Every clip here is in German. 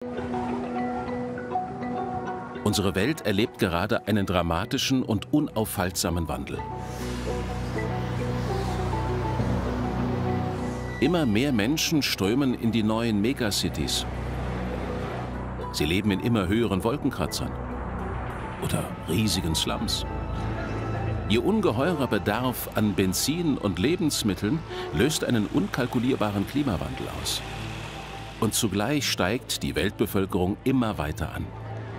Unsere Welt erlebt gerade einen dramatischen und unaufhaltsamen Wandel. Immer mehr Menschen strömen in die neuen Megacities. Sie leben in immer höheren Wolkenkratzern oder riesigen Slums. Ihr ungeheurer Bedarf an Benzin und Lebensmitteln löst einen unkalkulierbaren Klimawandel aus. Und zugleich steigt die Weltbevölkerung immer weiter an.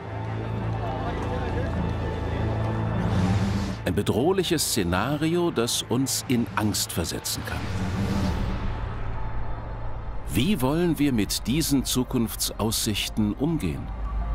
Ein bedrohliches Szenario, das uns in Angst versetzen kann. Wie wollen wir mit diesen Zukunftsaussichten umgehen?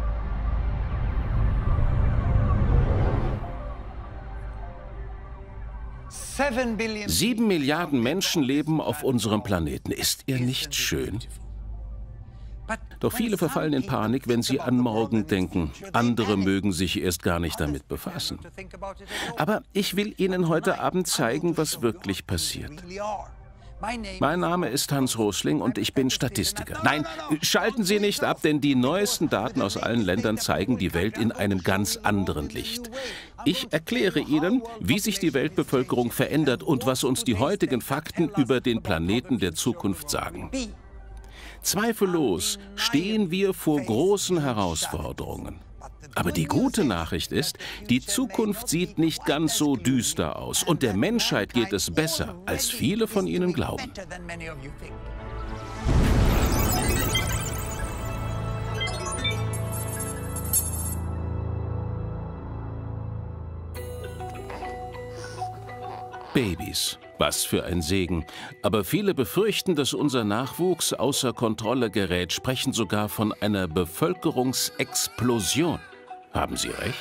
Sieben Milliarden Menschen leben auf unserem Planeten. Ist er nicht schön? Doch viele verfallen in Panik, wenn sie an morgen denken. Andere mögen sich erst gar nicht damit befassen. Aber ich will Ihnen heute Abend zeigen, was wirklich passiert. Mein Name ist Hans Rosling und ich bin Statistiker. Nein, schalten Sie nicht ab, denn die neuesten Daten aus allen Ländern zeigen die Welt in einem ganz anderen Licht. Ich erkläre Ihnen, wie sich die Weltbevölkerung verändert und was uns die heutigen Fakten über den Planeten der Zukunft sagen. Zweifellos stehen wir vor großen Herausforderungen. Aber die gute Nachricht ist, die Zukunft sieht nicht ganz so düster aus und der Menschheit geht es besser, als viele von Ihnen glauben. Babys. Was für ein Segen. Aber viele befürchten, dass unser Nachwuchs außer Kontrolle gerät, sprechen sogar von einer Bevölkerungsexplosion. Haben Sie recht?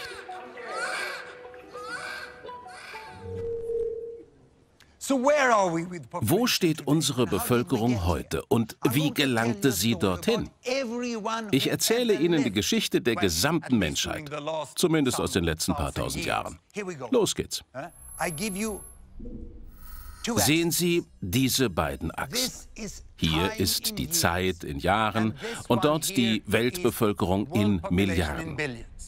Wo steht unsere Bevölkerung heute und wie gelangte sie dorthin? Ich erzähle Ihnen die Geschichte der gesamten Menschheit, zumindest aus den letzten paar tausend Jahren. Los geht's. Sehen Sie diese beiden Achsen. Hier ist die Zeit in Jahren und dort die Weltbevölkerung in Milliarden.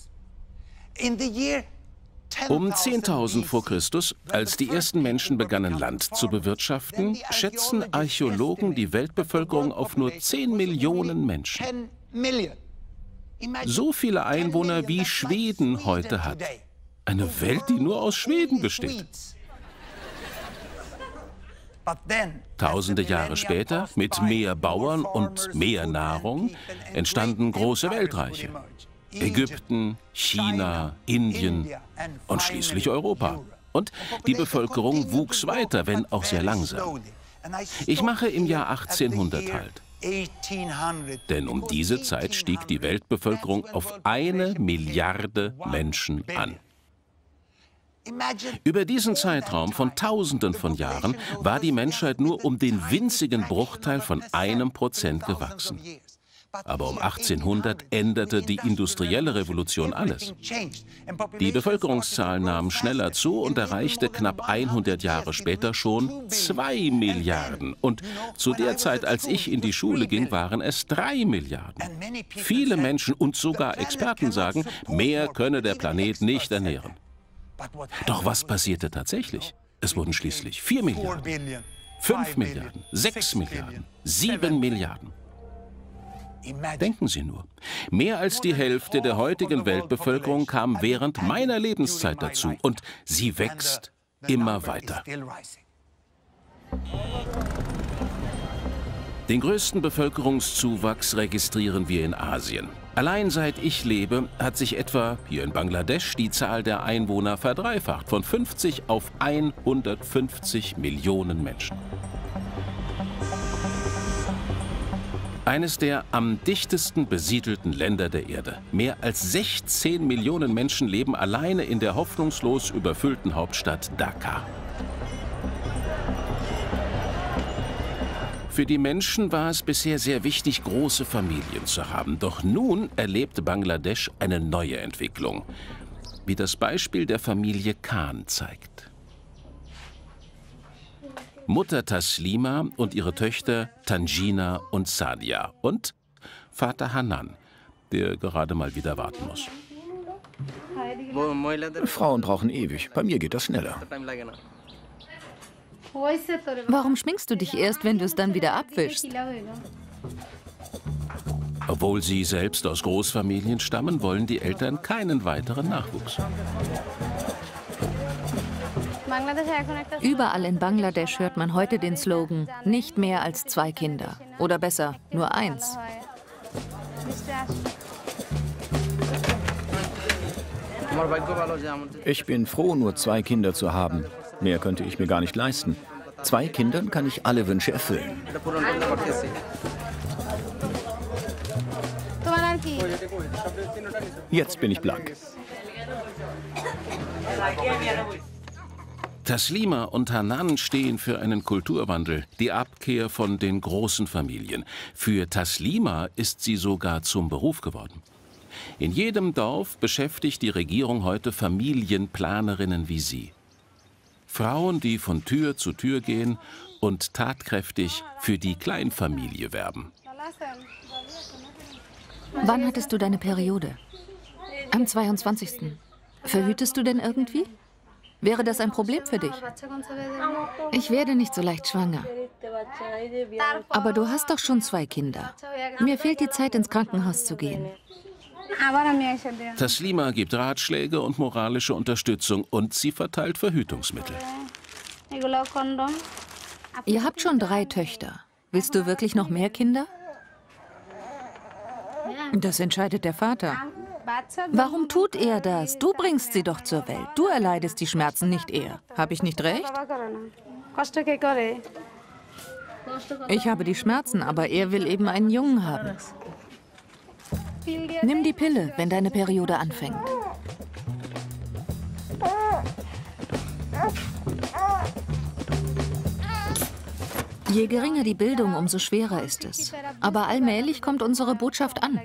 Um 10.000 vor Christus, als die ersten Menschen begannen, Land zu bewirtschaften, schätzen Archäologen die Weltbevölkerung auf nur 10 Millionen Menschen. So viele Einwohner wie Schweden heute hat. Eine Welt, die nur aus Schweden besteht. Tausende Jahre später, mit mehr Bauern und mehr Nahrung, entstanden große Weltreiche. Ägypten, China, Indien und schließlich Europa. Und die Bevölkerung wuchs weiter, wenn auch sehr langsam. Ich mache im Jahr 1800 halt. Denn um diese Zeit stieg die Weltbevölkerung auf 1 Milliarde Menschen an. Über diesen Zeitraum von Tausenden von Jahren war die Menschheit nur um den winzigen Bruchteil von 1% gewachsen. Aber um 1800 änderte die industrielle Revolution alles. Die Bevölkerungszahl nahm schneller zu und erreichte knapp 100 Jahre später schon 2 Milliarden. Und zu der Zeit, als ich in die Schule ging, waren es 3 Milliarden. Viele Menschen und sogar Experten sagen, mehr könne der Planet nicht ernähren. Doch was passierte tatsächlich? Es wurden schließlich 4 Milliarden, 5 Milliarden, 6 Milliarden, 7 Milliarden. Denken Sie nur, mehr als die Hälfte der heutigen Weltbevölkerung kam während meiner Lebenszeit dazu und sie wächst immer weiter. Den größten Bevölkerungszuwachs registrieren wir in Asien. Allein seit ich lebe, hat sich etwa hier in Bangladesch die Zahl der Einwohner verdreifacht, von 50 auf 150 Millionen Menschen. Eines der am dichtesten besiedelten Länder der Erde. Mehr als 16 Millionen Menschen leben alleine in der hoffnungslos überfüllten Hauptstadt Dhaka. Für die Menschen war es bisher sehr wichtig, große Familien zu haben. Doch nun erlebt Bangladesch eine neue Entwicklung, wie das Beispiel der Familie Khan zeigt. Mutter Taslima und ihre Töchter Tanjina und Sadia und Vater Hanan der gerade mal wieder warten muss. Frauen brauchen ewig. Bei mir geht das schneller. Warum schminkst du dich erst, wenn du es dann wieder abwischst? Obwohl sie selbst aus Großfamilien stammen, wollen die Eltern keinen weiteren Nachwuchs. Überall in Bangladesch hört man heute den Slogan, nicht mehr als 2 Kinder. Oder besser, nur 1. Ich bin froh, nur 2 Kinder zu haben. Mehr könnte ich mir gar nicht leisten. 2 Kindern kann ich alle Wünsche erfüllen. Jetzt bin ich blank. Taslima und Hanan stehen für einen Kulturwandel, die Abkehr von den großen Familien. Für Taslima ist sie sogar zum Beruf geworden. In jedem Dorf beschäftigt die Regierung heute Familienplanerinnen wie sie. Frauen, die von Tür zu Tür gehen und tatkräftig für die Kleinfamilie werben. Wann hattest du deine Periode? Am 22. Verhütest du denn irgendwie? Wäre das ein Problem für dich? Ich werde nicht so leicht schwanger. Aber du hast doch schon 2 Kinder. Mir fehlt die Zeit, ins Krankenhaus zu gehen. Taslima gibt Ratschläge und moralische Unterstützung und sie verteilt Verhütungsmittel. Ihr habt schon 3 Töchter. Willst du wirklich noch mehr Kinder? Das entscheidet der Vater. Warum tut er das? Du bringst sie doch zur Welt. Du erleidest die Schmerzen, nicht er. Habe ich nicht recht? Ich habe die Schmerzen, aber er will eben einen Jungen haben. Nimm die Pille, wenn deine Periode anfängt. Je geringer die Bildung, umso schwerer ist es. Aber allmählich kommt unsere Botschaft an.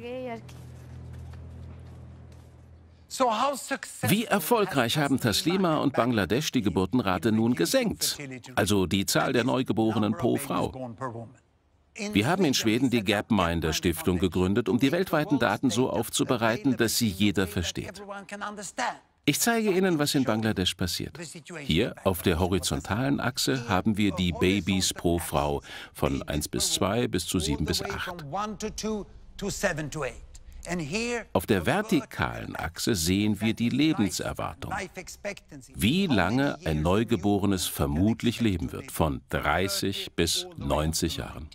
Wie erfolgreich haben Taslima und Bangladesch die Geburtenrate nun gesenkt? Also die Zahl der Neugeborenen pro Frau. Wir haben in Schweden die Gapminder Stiftung gegründet, um die weltweiten Daten so aufzubereiten, dass sie jeder versteht. Ich zeige Ihnen, was in Bangladesch passiert. Hier auf der horizontalen Achse haben wir die Babys pro Frau von 1 bis 2 bis zu 7 bis 8. Auf der vertikalen Achse sehen wir die Lebenserwartung. Wie lange ein Neugeborenes vermutlich leben wird, von 30 bis 90 Jahren.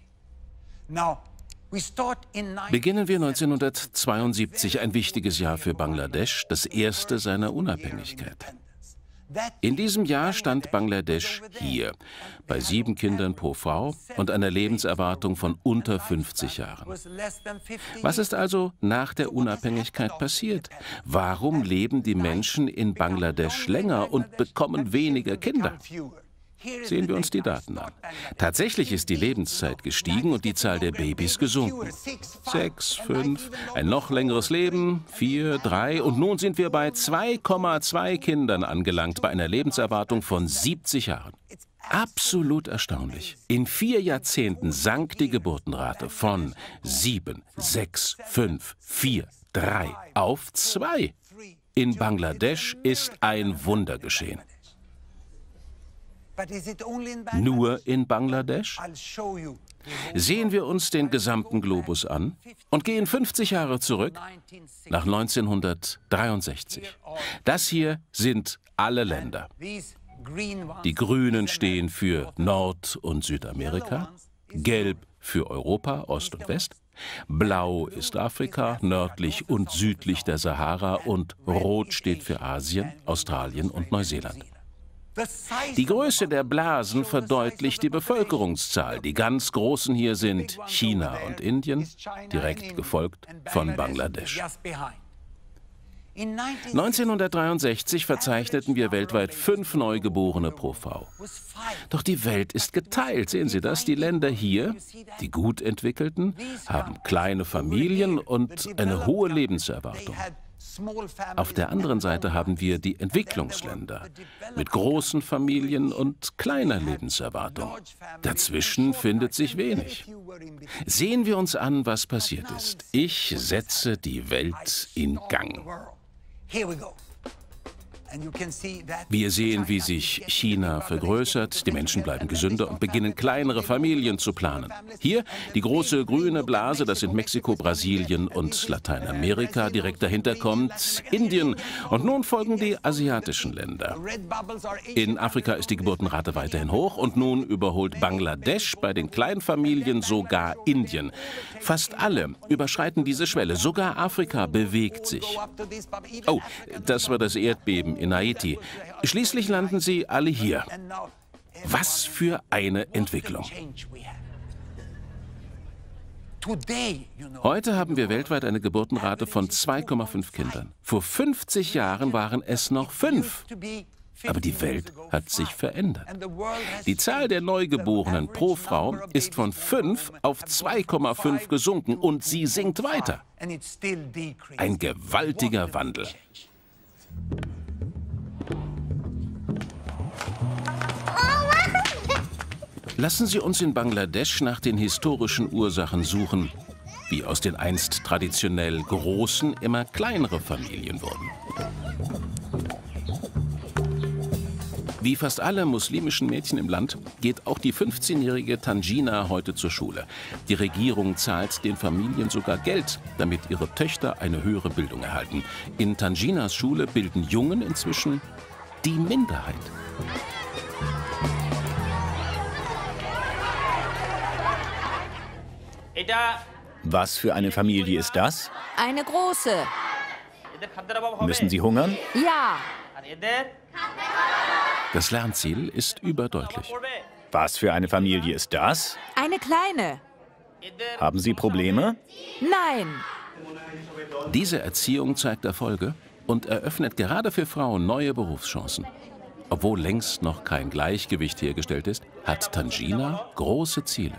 Beginnen wir 1972, ein wichtiges Jahr für Bangladesch, das erste seiner Unabhängigkeit. In diesem Jahr stand Bangladesch hier, bei 7 Kindern pro Frau und einer Lebenserwartung von unter 50 Jahren. Was ist also nach der Unabhängigkeit passiert? Warum leben die Menschen in Bangladesch länger und bekommen weniger Kinder? Sehen wir uns die Daten an. Tatsächlich ist die Lebenszeit gestiegen und die Zahl der Babys gesunken. 6, 5, ein noch längeres Leben, 4, 3 und nun sind wir bei 2,2 Kindern angelangt, bei einer Lebenserwartung von 70 Jahren. Absolut erstaunlich. In 4 Jahrzehnten sank die Geburtenrate von 7, 6, 5, 4, 3 auf 2. In Bangladesch ist ein Wunder geschehen. Nur in Bangladesch? Sehen wir uns den gesamten Globus an und gehen 50 Jahre zurück, nach 1963. Das hier sind alle Länder. Die Grünen stehen für Nord- und Südamerika, Gelb für Europa, Ost und West, Blau ist Afrika, nördlich und südlich der Sahara und Rot steht für Asien, Australien und Neuseeland. Die Größe der Blasen verdeutlicht die Bevölkerungszahl. Die ganz großen hier sind China und Indien, direkt gefolgt von Bangladesch. 1963 verzeichneten wir weltweit 5 Neugeborene pro Frau. Doch die Welt ist geteilt, sehen Sie das? Die Länder hier, die gut entwickelten, haben kleine Familien und eine hohe Lebenserwartung. Auf der anderen Seite haben wir die Entwicklungsländer mit großen Familien und kleiner Lebenserwartung. Dazwischen findet sich wenig. Sehen wir uns an, was passiert ist. Ich setze die Welt in Gang. Wir sehen, wie sich China vergrößert, die Menschen bleiben gesünder und beginnen kleinere Familien zu planen. Hier die große grüne Blase, das sind Mexiko, Brasilien und Lateinamerika. Direkt dahinter kommt Indien und nun folgen die asiatischen Länder. In Afrika ist die Geburtenrate weiterhin hoch und nun überholt Bangladesch bei den Kleinfamilien sogar Indien. Fast alle überschreiten diese Schwelle, sogar Afrika bewegt sich. Oh, das war das Erdbeben in Haiti. Schließlich landen sie alle hier. Was für eine Entwicklung. Heute haben wir weltweit eine Geburtenrate von 2,5 Kindern. Vor 50 Jahren waren es noch 5. Aber die Welt hat sich verändert. Die Zahl der Neugeborenen pro Frau ist von 5 auf 2,5 gesunken und sie sinkt weiter. Ein gewaltiger Wandel. Lassen Sie uns in Bangladesch nach den historischen Ursachen suchen, wie aus den einst traditionell großen immer kleinere Familien wurden. Wie fast alle muslimischen Mädchen im Land geht auch die 15-jährige Tanjina heute zur Schule. Die Regierung zahlt den Familien sogar Geld, damit ihre Töchter eine höhere Bildung erhalten. In Tanjinas Schule bilden Jungen inzwischen die Minderheit. Was für eine Familie ist das? Eine große. Müssen sie hungern? Ja. Das Lernziel ist überdeutlich. Was für eine Familie ist das? Eine kleine. Haben sie Probleme? Nein. Diese Erziehung zeigt Erfolge und eröffnet gerade für Frauen neue Berufschancen. Obwohl längst noch kein Gleichgewicht hergestellt ist, hat Tanjina große Ziele.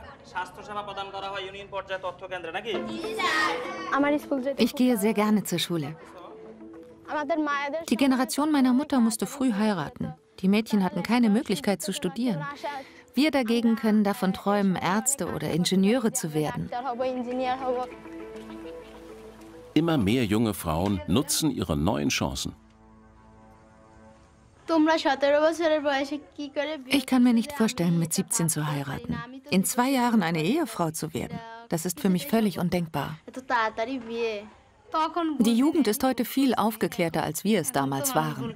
Ich gehe sehr gerne zur Schule. Die Generation meiner Mutter musste früh heiraten. Die Mädchen hatten keine Möglichkeit zu studieren. Wir dagegen können davon träumen, Ärzte oder Ingenieure zu werden. Immer mehr junge Frauen nutzen ihre neuen Chancen. Ich kann mir nicht vorstellen, mit 17 zu heiraten. In 2 Jahren eine Ehefrau zu werden, das ist für mich völlig undenkbar. Die Jugend ist heute viel aufgeklärter, als wir es damals waren.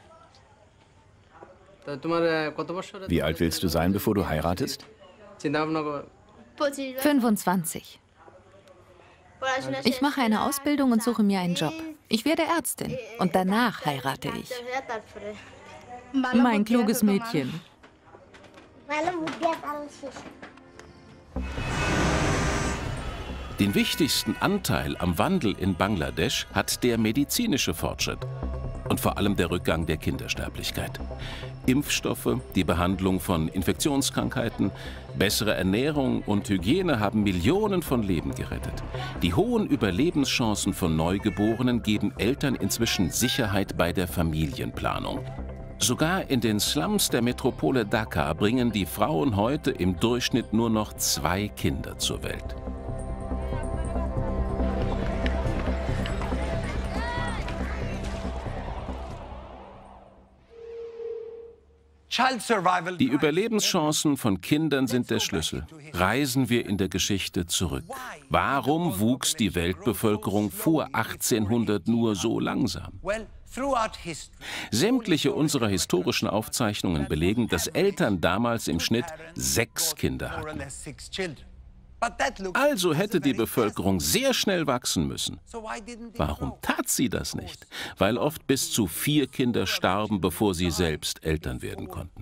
Wie alt willst du sein, bevor du heiratest? 25. Ich mache eine Ausbildung und suche mir einen Job. Ich werde Ärztin und danach heirate ich. Mein kluges Mädchen. Den wichtigsten Anteil am Wandel in Bangladesch hat der medizinische Fortschritt und vor allem der Rückgang der Kindersterblichkeit. Impfstoffe, die Behandlung von Infektionskrankheiten, bessere Ernährung und Hygiene haben Millionen von Leben gerettet. Die hohen Überlebenschancen von Neugeborenen geben Eltern inzwischen Sicherheit bei der Familienplanung. Sogar in den Slums der Metropole Dhaka bringen die Frauen heute im Durchschnitt nur noch 2 Kinder zur Welt. Die Überlebenschancen von Kindern sind der Schlüssel. Reisen wir in der Geschichte zurück. Warum wuchs die Weltbevölkerung vor 1800 nur so langsam? Sämtliche unserer historischen Aufzeichnungen belegen, dass Eltern damals im Schnitt 6 Kinder hatten. Also hätte die Bevölkerung sehr schnell wachsen müssen. Warum tat sie das nicht? Weil oft bis zu 4 Kinder starben, bevor sie selbst Eltern werden konnten.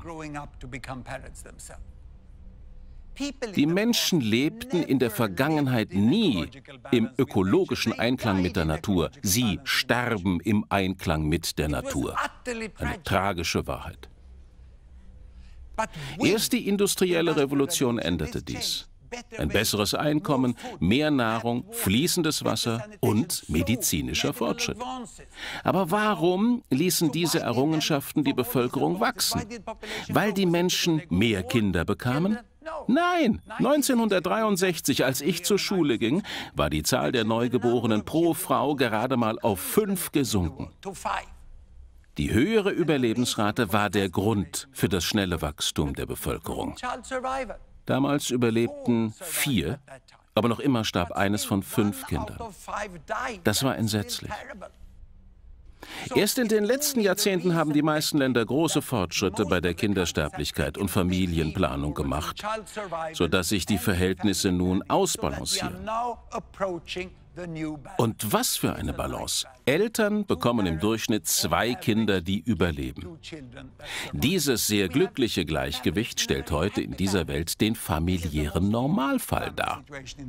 Die Menschen lebten in der Vergangenheit nie im ökologischen Einklang mit der Natur. Sie sterben im Einklang mit der Natur. Eine tragische Wahrheit. Erst die industrielle Revolution änderte dies. Ein besseres Einkommen, mehr Nahrung, fließendes Wasser und medizinischer Fortschritt. Aber warum ließen diese Errungenschaften die Bevölkerung wachsen? Weil die Menschen mehr Kinder bekamen? Nein, 1963, als ich zur Schule ging, war die Zahl der Neugeborenen pro Frau gerade mal auf 5 gesunken. Die höhere Überlebensrate war der Grund für das schnelle Wachstum der Bevölkerung. Damals überlebten 4, aber noch immer starb eines von 5 Kindern. Das war entsetzlich. Erst in den letzten Jahrzehnten haben die meisten Länder große Fortschritte bei der Kindersterblichkeit und Familienplanung gemacht, sodass sich die Verhältnisse nun ausbalancieren. Und was für eine Balance! Eltern bekommen im Durchschnitt 2 Kinder, die überleben. Dieses sehr glückliche Gleichgewicht stellt heute in dieser Welt den familiären Normalfall dar.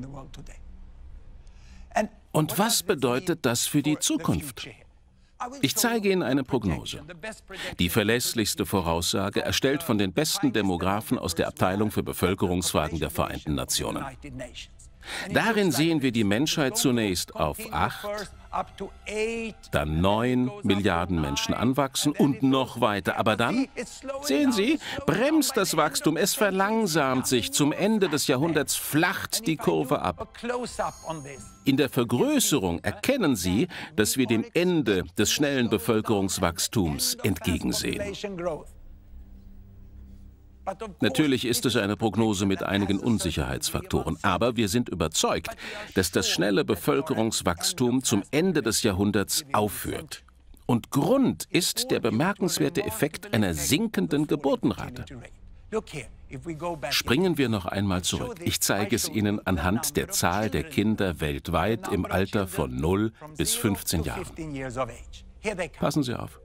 Und was bedeutet das für die Zukunft? Ich zeige Ihnen eine Prognose. Die verlässlichste Voraussage, erstellt von den besten Demographen aus der Abteilung für Bevölkerungsfragen der Vereinten Nationen. Darin sehen wir die Menschheit zunächst auf 8, dann 9 Milliarden Menschen anwachsen und noch weiter. Aber dann, sehen Sie, bremst das Wachstum, es verlangsamt sich. Zum Ende des Jahrhunderts flacht die Kurve ab. In der Vergrößerung erkennen Sie, dass wir dem Ende des schnellen Bevölkerungswachstums entgegensehen. Natürlich ist es eine Prognose mit einigen Unsicherheitsfaktoren, aber wir sind überzeugt, dass das schnelle Bevölkerungswachstum zum Ende des Jahrhunderts aufhört. Und Grund ist der bemerkenswerte Effekt einer sinkenden Geburtenrate. Springen wir noch einmal zurück. Ich zeige es Ihnen anhand der Zahl der Kinder weltweit im Alter von 0 bis 15 Jahren. Passen Sie auf.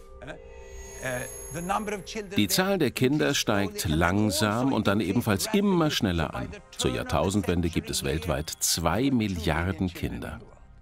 Die Zahl der Kinder steigt langsam und dann ebenfalls immer schneller an. Zur Jahrtausendwende gibt es weltweit 2 Milliarden Kinder.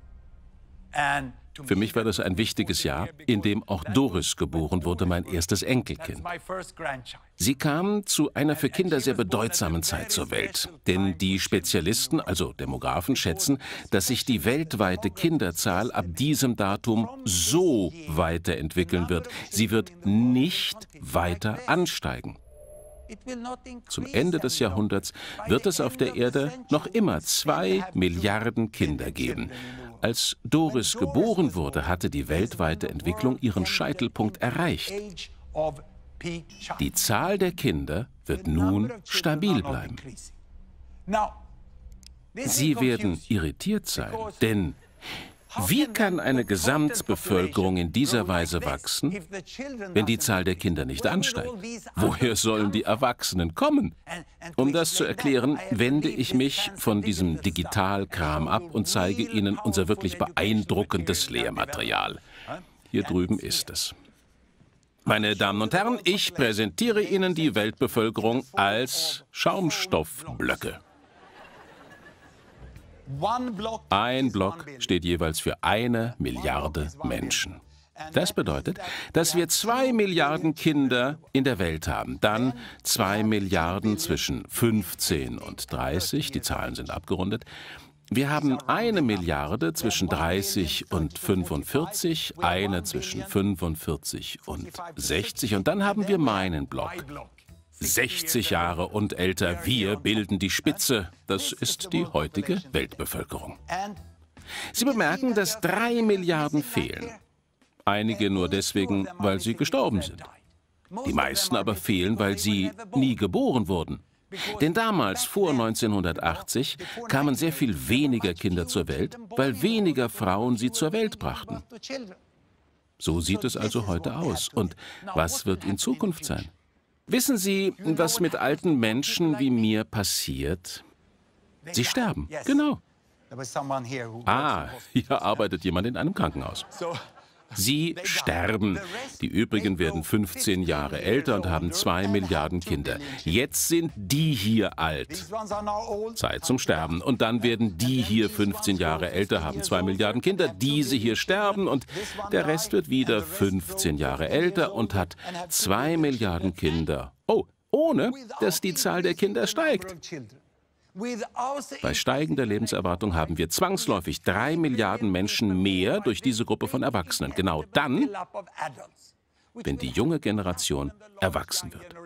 Für mich war das ein wichtiges Jahr, in dem auch Doris geboren wurde, mein erstes Enkelkind. Sie kam zu einer für Kinder sehr bedeutsamen Zeit zur Welt. Denn die Spezialisten, also Demographen, schätzen, dass sich die weltweite Kinderzahl ab diesem Datum so weiterentwickeln wird. Sie wird nicht weiter ansteigen. Zum Ende des Jahrhunderts wird es auf der Erde noch immer 2 Milliarden Kinder geben. Als Doris geboren wurde, hatte die weltweite Entwicklung ihren Scheitelpunkt erreicht. Die Zahl der Kinder wird nun stabil bleiben. Sie werden irritiert sein, denn wie kann eine Gesamtbevölkerung in dieser Weise wachsen, wenn die Zahl der Kinder nicht ansteigt? Woher sollen die Erwachsenen kommen? Um das zu erklären, wende ich mich von diesem Digitalkram ab und zeige Ihnen unser wirklich beeindruckendes Lehrmaterial. Hier drüben ist es. Meine Damen und Herren, ich präsentiere Ihnen die Weltbevölkerung als Schaumstoffblöcke. Ein Block steht jeweils für 1 Milliarde Menschen. Das bedeutet, dass wir 2 Milliarden Kinder in der Welt haben, dann 2 Milliarden zwischen 15 und 30, die Zahlen sind abgerundet. Wir haben 1 Milliarde zwischen 30 und 45, eine zwischen 45 und 60 und dann haben wir meinen Block. 60 Jahre und älter, wir bilden die Spitze. Das ist die heutige Weltbevölkerung. Sie bemerken, dass 3 Milliarden fehlen. Einige nur deswegen, weil sie gestorben sind. Die meisten aber fehlen, weil sie nie geboren wurden. Denn damals, vor 1980, kamen sehr viel weniger Kinder zur Welt, weil weniger Frauen sie zur Welt brachten. So sieht es also heute aus. Und was wird in Zukunft sein? Wissen Sie, was mit alten Menschen wie mir passiert? Sie sterben, genau. Ah, hier arbeitet jemand in einem Krankenhaus. Sie sterben. Die übrigen werden 15 Jahre älter und haben 2 Milliarden Kinder. Jetzt sind die hier alt. Zeit zum Sterben. Und dann werden die hier 15 Jahre älter, haben 2 Milliarden Kinder. Diese hier sterben und der Rest wird wieder 15 Jahre älter und hat 2 Milliarden Kinder. Oh, ohne dass die Zahl der Kinder steigt. Bei steigender Lebenserwartung haben wir zwangsläufig 3 Milliarden Menschen mehr durch diese Gruppe von Erwachsenen. Genau dann, wenn die junge Generation erwachsen wird.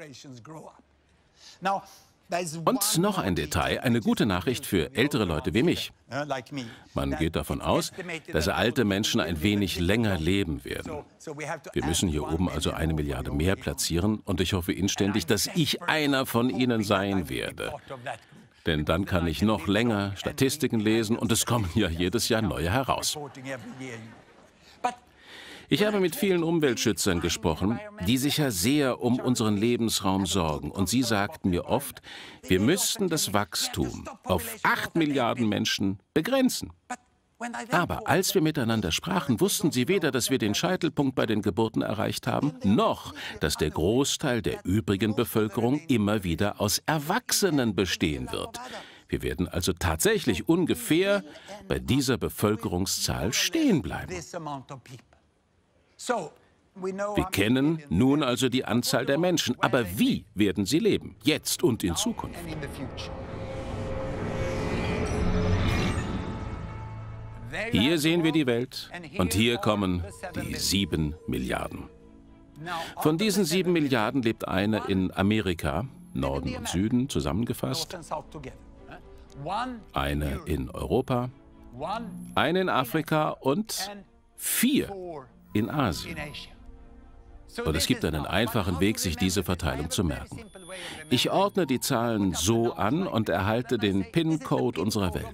Und noch ein Detail, eine gute Nachricht für ältere Leute wie mich. Man geht davon aus, dass alte Menschen ein wenig länger leben werden. Wir müssen hier oben also 1 Milliarde mehr platzieren und ich hoffe inständig, dass ich einer von ihnen sein werde. Denn dann kann ich noch länger Statistiken lesen und es kommen ja jedes Jahr neue heraus. Ich habe mit vielen Umweltschützern gesprochen, die sich ja sehr um unseren Lebensraum sorgen. Und sie sagten mir oft, wir müssten das Wachstum auf 8 Milliarden Menschen begrenzen. Aber als wir miteinander sprachen, wussten sie weder, dass wir den Scheitelpunkt bei den Geburten erreicht haben, noch, dass der Großteil der übrigen Bevölkerung immer wieder aus Erwachsenen bestehen wird. Wir werden also tatsächlich ungefähr bei dieser Bevölkerungszahl stehen bleiben. Wir kennen nun also die Anzahl der Menschen, aber wie werden sie leben, jetzt und in Zukunft? Hier sehen wir die Welt und hier kommen die 7 Milliarden. Von diesen 7 Milliarden lebt eine in Amerika, Norden und Süden zusammengefasst, eine in Europa, eine in Afrika und 4 in Asien. Und es gibt einen einfachen Weg, sich diese Verteilung zu merken. Ich ordne die Zahlen so an und erhalte den PIN-Code unserer Welt.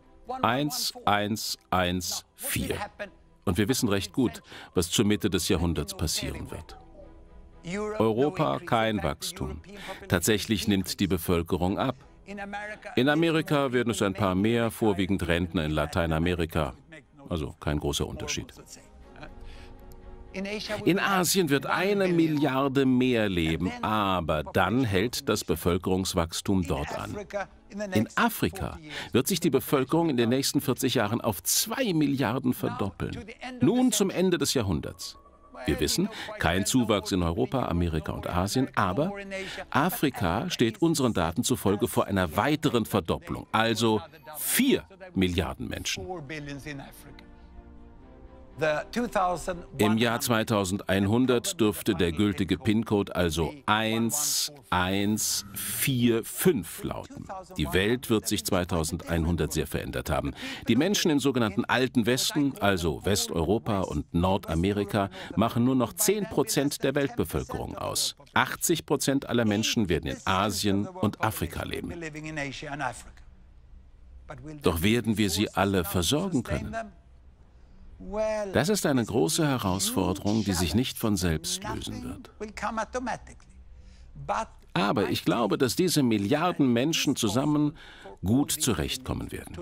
1114. Und wir wissen recht gut, was zur Mitte des Jahrhunderts passieren wird. Europa kein Wachstum. Tatsächlich nimmt die Bevölkerung ab. In Amerika werden es ein paar mehr, vorwiegend Rentner in Lateinamerika. Also kein großer Unterschied. In Asien wird 1 Milliarde mehr leben, aber dann hält das Bevölkerungswachstum dort an. In Afrika wird sich die Bevölkerung in den nächsten 40 Jahren auf 2 Milliarden verdoppeln. Nun zum Ende des Jahrhunderts. Wir wissen, kein Zuwachs in Europa, Amerika und Asien, aber Afrika steht unseren Daten zufolge vor einer weiteren Verdopplung, also 4 Milliarden Menschen. Im Jahr 2100 dürfte der gültige PIN-Code also 1145 lauten. Die Welt wird sich 2100 sehr verändert haben. Die Menschen im sogenannten Alten Westen, also Westeuropa und Nordamerika, machen nur noch 10% der Weltbevölkerung aus. 80% aller Menschen werden in Asien und Afrika leben. Doch werden wir sie alle versorgen können? Das ist eine große Herausforderung, die sich nicht von selbst lösen wird. Aber ich glaube, dass diese Milliarden Menschen zusammen gut zurechtkommen werden.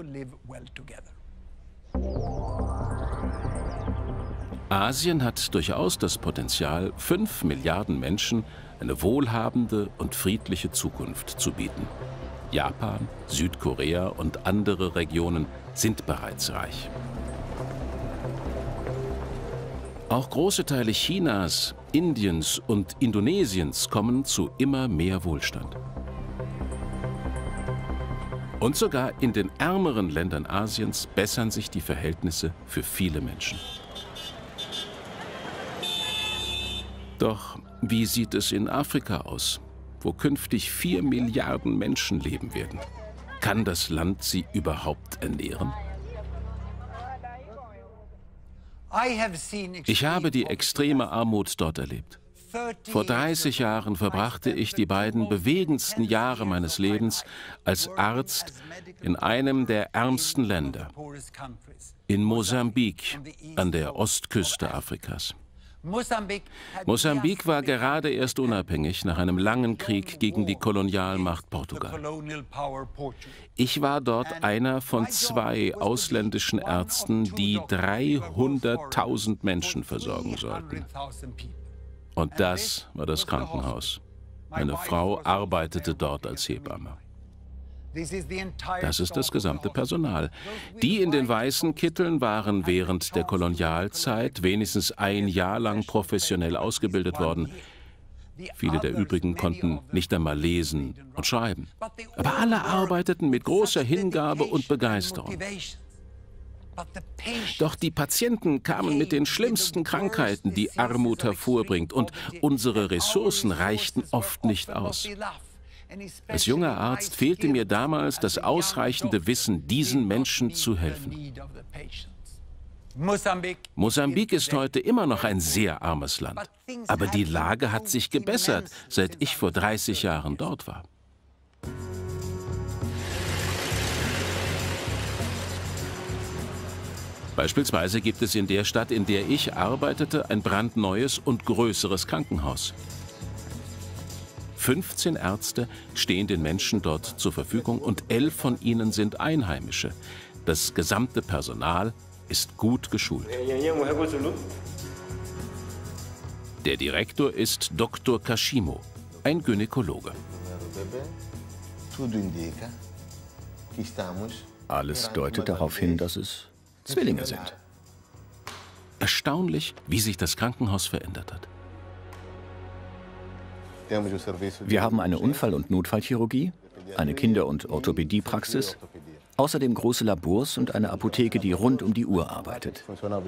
Asien hat durchaus das Potenzial, 5 Milliarden Menschen eine wohlhabende und friedliche Zukunft zu bieten. Japan, Südkorea und andere Regionen sind bereits reich. Auch große Teile Chinas, Indiens und Indonesiens kommen zu immer mehr Wohlstand. Und sogar in den ärmeren Ländern Asiens bessern sich die Verhältnisse für viele Menschen. Doch wie sieht es in Afrika aus, wo künftig 4 Milliarden Menschen leben werden? Kann das Land sie überhaupt ernähren? Ich habe die extreme Armut dort erlebt. Vor 30 Jahren verbrachte ich die beiden bewegendsten Jahre meines Lebens als Arzt in einem der ärmsten Länder, in Mosambik an der Ostküste Afrikas. Mosambik war gerade erst unabhängig nach einem langen Krieg gegen die Kolonialmacht Portugal. Ich war dort einer von 2 ausländischen Ärzten, die 300.000 Menschen versorgen sollten. Und das war das Krankenhaus. Meine Frau arbeitete dort als Hebamme. Das ist das gesamte Personal. Die in den weißen Kitteln waren während der Kolonialzeit wenigstens ein Jahr lang professionell ausgebildet worden. Viele der übrigen konnten nicht einmal lesen und schreiben. Aber alle arbeiteten mit großer Hingabe und Begeisterung. Doch die Patienten kamen mit den schlimmsten Krankheiten, die Armut hervorbringt, und unsere Ressourcen reichten oft nicht aus. Als junger Arzt fehlte mir damals das ausreichende Wissen, diesen Menschen zu helfen. Mosambik ist heute immer noch ein sehr armes Land. Aber die Lage hat sich gebessert, seit ich vor 30 Jahren dort war. Beispielsweise gibt es in der Stadt, in der ich arbeitete, ein brandneues und größeres Krankenhaus. 15 Ärzte stehen den Menschen dort zur Verfügung und 11 von ihnen sind Einheimische. Das gesamte Personal ist gut geschult. Der Direktor ist Dr. Kashimo, ein Gynäkologe. Alles deutet darauf hin, dass es Zwillinge sind. Erstaunlich, wie sich das Krankenhaus verändert hat. Wir haben eine Unfall- und Notfallchirurgie, eine Kinder- und Orthopädiepraxis, außerdem große Labors und eine Apotheke, die rund um die Uhr arbeitet.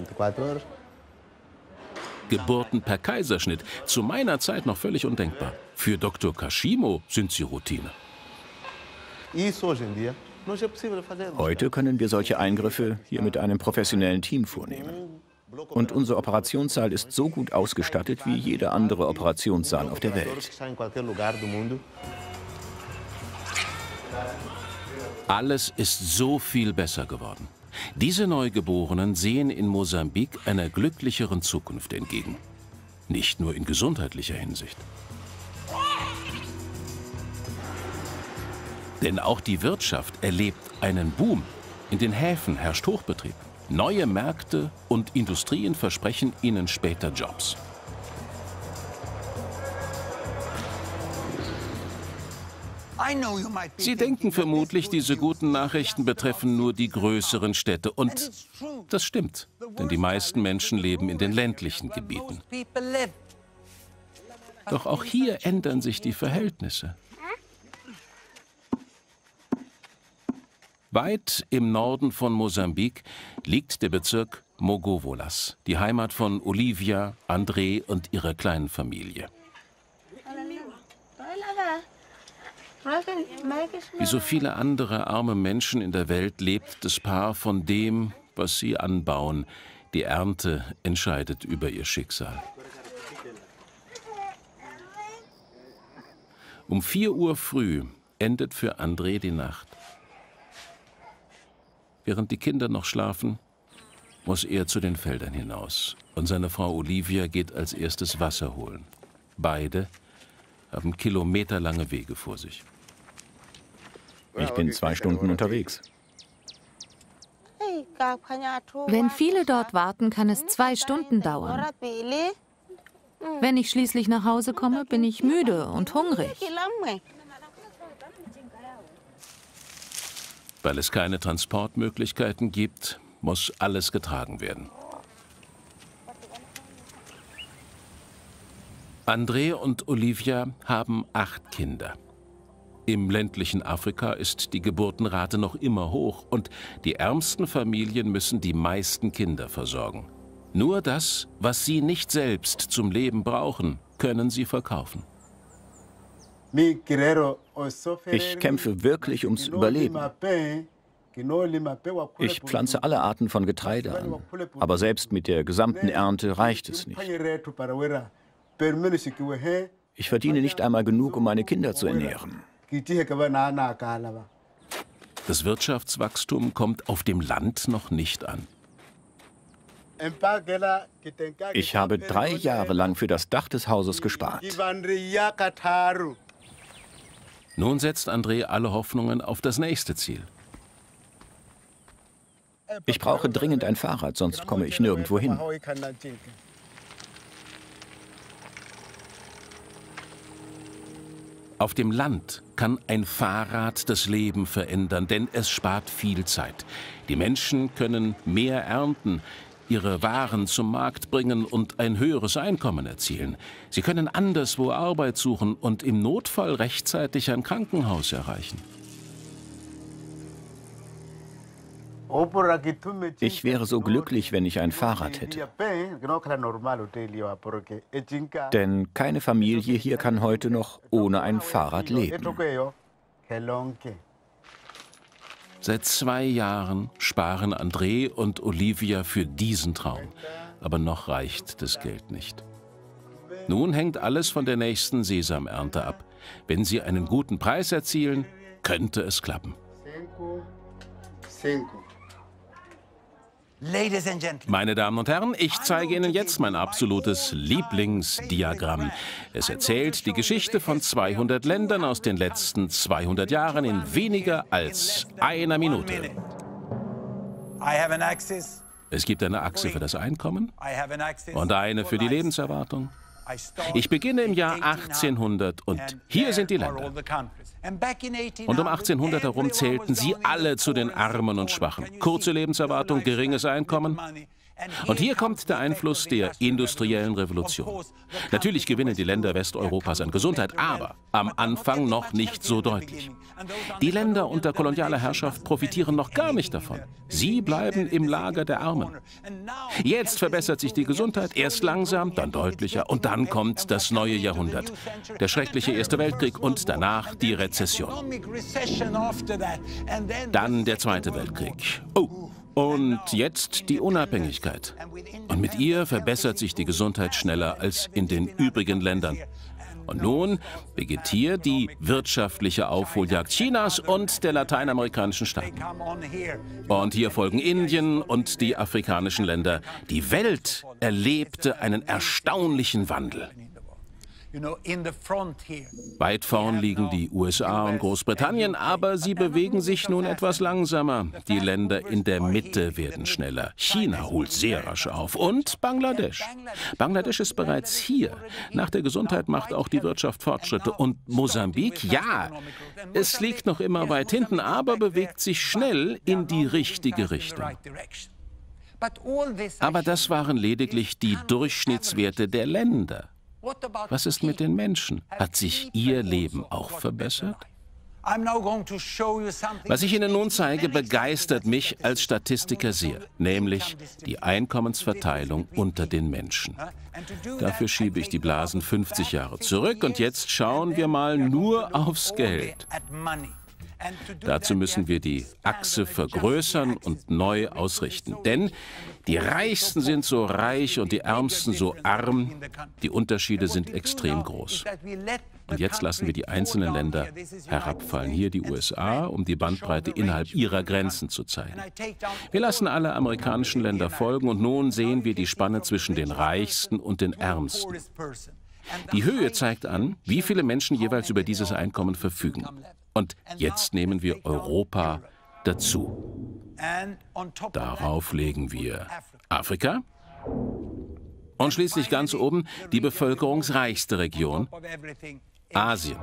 Geburten per Kaiserschnitt, zu meiner Zeit noch völlig undenkbar. Für Dr. Kashimo sind sie Routine. Heute können wir solche Eingriffe hier mit einem professionellen Team vornehmen. Und unser Operationssaal ist so gut ausgestattet wie jeder andere Operationssaal auf der Welt. Alles ist so viel besser geworden. Diese Neugeborenen sehen in Mosambik einer glücklicheren Zukunft entgegen. Nicht nur in gesundheitlicher Hinsicht. Denn auch die Wirtschaft erlebt einen Boom. In den Häfen herrscht Hochbetrieb. Neue Märkte und Industrien versprechen ihnen später Jobs. Sie denken vermutlich, diese guten Nachrichten betreffen nur die größeren Städte. Und das stimmt, denn die meisten Menschen leben in den ländlichen Gebieten. Doch auch hier ändern sich die Verhältnisse. Weit im Norden von Mosambik liegt der Bezirk Mogovolas, die Heimat von Olivia, André und ihrer kleinen Familie. Wie so viele andere arme Menschen in der Welt lebt das Paar von dem, was sie anbauen. Die Ernte entscheidet über ihr Schicksal. Um 4 Uhr früh endet für André die Nacht. Während die Kinder noch schlafen, muss er zu den Feldern hinaus. Und seine Frau Olivia geht als erstes Wasser holen. Beide haben kilometerlange Wege vor sich. Ich bin 2 Stunden unterwegs. Wenn viele dort warten, kann es 2 Stunden dauern. Wenn ich schließlich nach Hause komme, bin ich müde und hungrig. Weil es keine Transportmöglichkeiten gibt, muss alles getragen werden. André und Olivia haben 8 Kinder. Im ländlichen Afrika ist die Geburtenrate noch immer hoch und die ärmsten Familien müssen die meisten Kinder versorgen. Nur das, was sie nicht selbst zum Leben brauchen, können sie verkaufen. Ich kämpfe wirklich ums Überleben. Ich pflanze alle Arten von Getreide an, aber selbst mit der gesamten Ernte reicht es nicht. Ich verdiene nicht einmal genug, um meine Kinder zu ernähren. Das Wirtschaftswachstum kommt auf dem Land noch nicht an. Ich habe 3 Jahre lang für das Dach des Hauses gespart. Nun setzt André alle Hoffnungen auf das nächste Ziel. Ich brauche dringend ein Fahrrad, sonst komme ich nirgendwo hin. Auf dem Land kann ein Fahrrad das Leben verändern, denn es spart viel Zeit. Die Menschen können mehr ernten, ihre Waren zum Markt bringen und ein höheres Einkommen erzielen. Sie können anderswo Arbeit suchen und im Notfall rechtzeitig ein Krankenhaus erreichen. Ich wäre so glücklich, wenn ich ein Fahrrad hätte. Denn keine Familie hier kann heute noch ohne ein Fahrrad leben. Seit 2 Jahren sparen André und Olivia für diesen Traum. Aber noch reicht das Geld nicht. Nun hängt alles von der nächsten Sesamernte ab. Wenn sie einen guten Preis erzielen, könnte es klappen. Meine Damen und Herren, ich zeige Ihnen jetzt mein absolutes Lieblingsdiagramm. Es erzählt die Geschichte von 200 Ländern aus den letzten 200 Jahren in weniger als einer Minute. Es gibt eine Achse für das Einkommen und eine für die Lebenserwartung. Ich beginne im Jahr 1800 und hier sind die Länder. Und um 1800 herum zählten sie alle zu den Armen und Schwachen. Kurze Lebenserwartung, geringes Einkommen. Und hier kommt der Einfluss der industriellen Revolution. Natürlich gewinnen die Länder Westeuropas an Gesundheit, aber am Anfang noch nicht so deutlich. Die Länder unter kolonialer Herrschaft profitieren noch gar nicht davon. Sie bleiben im Lager der Armen. Jetzt verbessert sich die Gesundheit, erst langsam, dann deutlicher und dann kommt das neue Jahrhundert. Der schreckliche Erste Weltkrieg und danach die Rezession. Dann der Zweite Weltkrieg. Oh! Und jetzt die Unabhängigkeit. Und mit ihr verbessert sich die Gesundheit schneller als in den übrigen Ländern. Und nun beginnt hier die wirtschaftliche Aufholjagd Chinas und der lateinamerikanischen Staaten. Und hier folgen Indien und die afrikanischen Länder. Die Welt erlebte einen erstaunlichen Wandel. Weit vorn liegen die USA und Großbritannien, aber sie bewegen sich nun etwas langsamer. Die Länder in der Mitte werden schneller. China holt sehr rasch auf. Und Bangladesch. Bangladesch ist bereits hier. Nach der Gesundheit macht auch die Wirtschaft Fortschritte. Und Mosambik, ja, es liegt noch immer weit hinten, aber bewegt sich schnell in die richtige Richtung. Aber das waren lediglich die Durchschnittswerte der Länder. Was ist mit den Menschen? Hat sich ihr Leben auch verbessert? Was ich Ihnen nun zeige, begeistert mich als Statistiker sehr, nämlich die Einkommensverteilung unter den Menschen. Dafür schiebe ich die Blasen 50 Jahre zurück und jetzt schauen wir mal nur aufs Geld. Dazu müssen wir die Achse vergrößern und neu ausrichten. Denn die Reichsten sind so reich und die Ärmsten so arm. Die Unterschiede sind extrem groß. Und jetzt lassen wir die einzelnen Länder herabfallen. Hier die USA, um die Bandbreite innerhalb ihrer Grenzen zu zeigen. Wir lassen alle amerikanischen Länder folgen und nun sehen wir die Spanne zwischen den Reichsten und den Ärmsten. Die Höhe zeigt an, wie viele Menschen jeweils über dieses Einkommen verfügen. Und jetzt nehmen wir Europa dazu. Darauf legen wir Afrika und schließlich ganz oben die bevölkerungsreichste Region, Asien.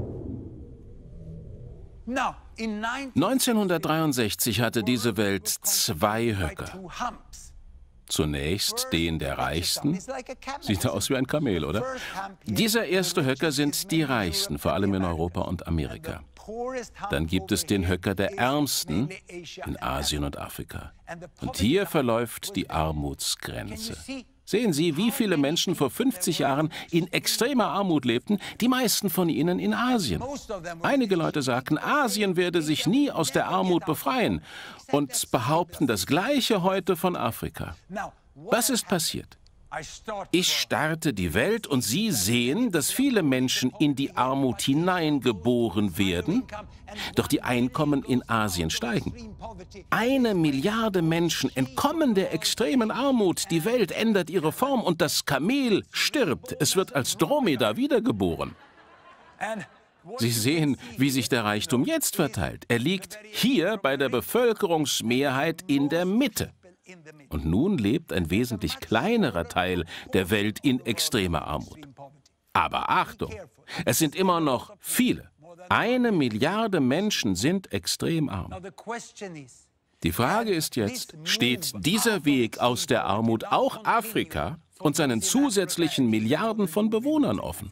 1963 hatte diese Welt 2 Höcker. Zunächst den der Reichsten. Sieht aus wie ein Kamel, oder? Dieser erste Höcker sind die Reichsten, vor allem in Europa und Amerika. Dann gibt es den Höcker der Ärmsten in Asien und Afrika. Und hier verläuft die Armutsgrenze. Sehen Sie, wie viele Menschen vor 50 Jahren in extremer Armut lebten, die meisten von ihnen in Asien. Einige Leute sagten, Asien werde sich nie aus der Armut befreien und behaupten das Gleiche heute von Afrika. Was ist passiert? Ich starte die Welt und Sie sehen, dass viele Menschen in die Armut hineingeboren werden, doch die Einkommen in Asien steigen. 1 Milliarde Menschen entkommen der extremen Armut, die Welt ändert ihre Form und das Kamel stirbt. Es wird als Dromedar wiedergeboren. Sie sehen, wie sich der Reichtum jetzt verteilt. Er liegt hier bei der Bevölkerungsmehrheit in der Mitte. Und nun lebt ein wesentlich kleinerer Teil der Welt in extremer Armut. Aber Achtung, es sind immer noch viele. 1 Milliarde Menschen sind extrem arm. Die Frage ist jetzt, steht dieser Weg aus der Armut auch Afrika und seinen zusätzlichen Milliarden von Bewohnern offen?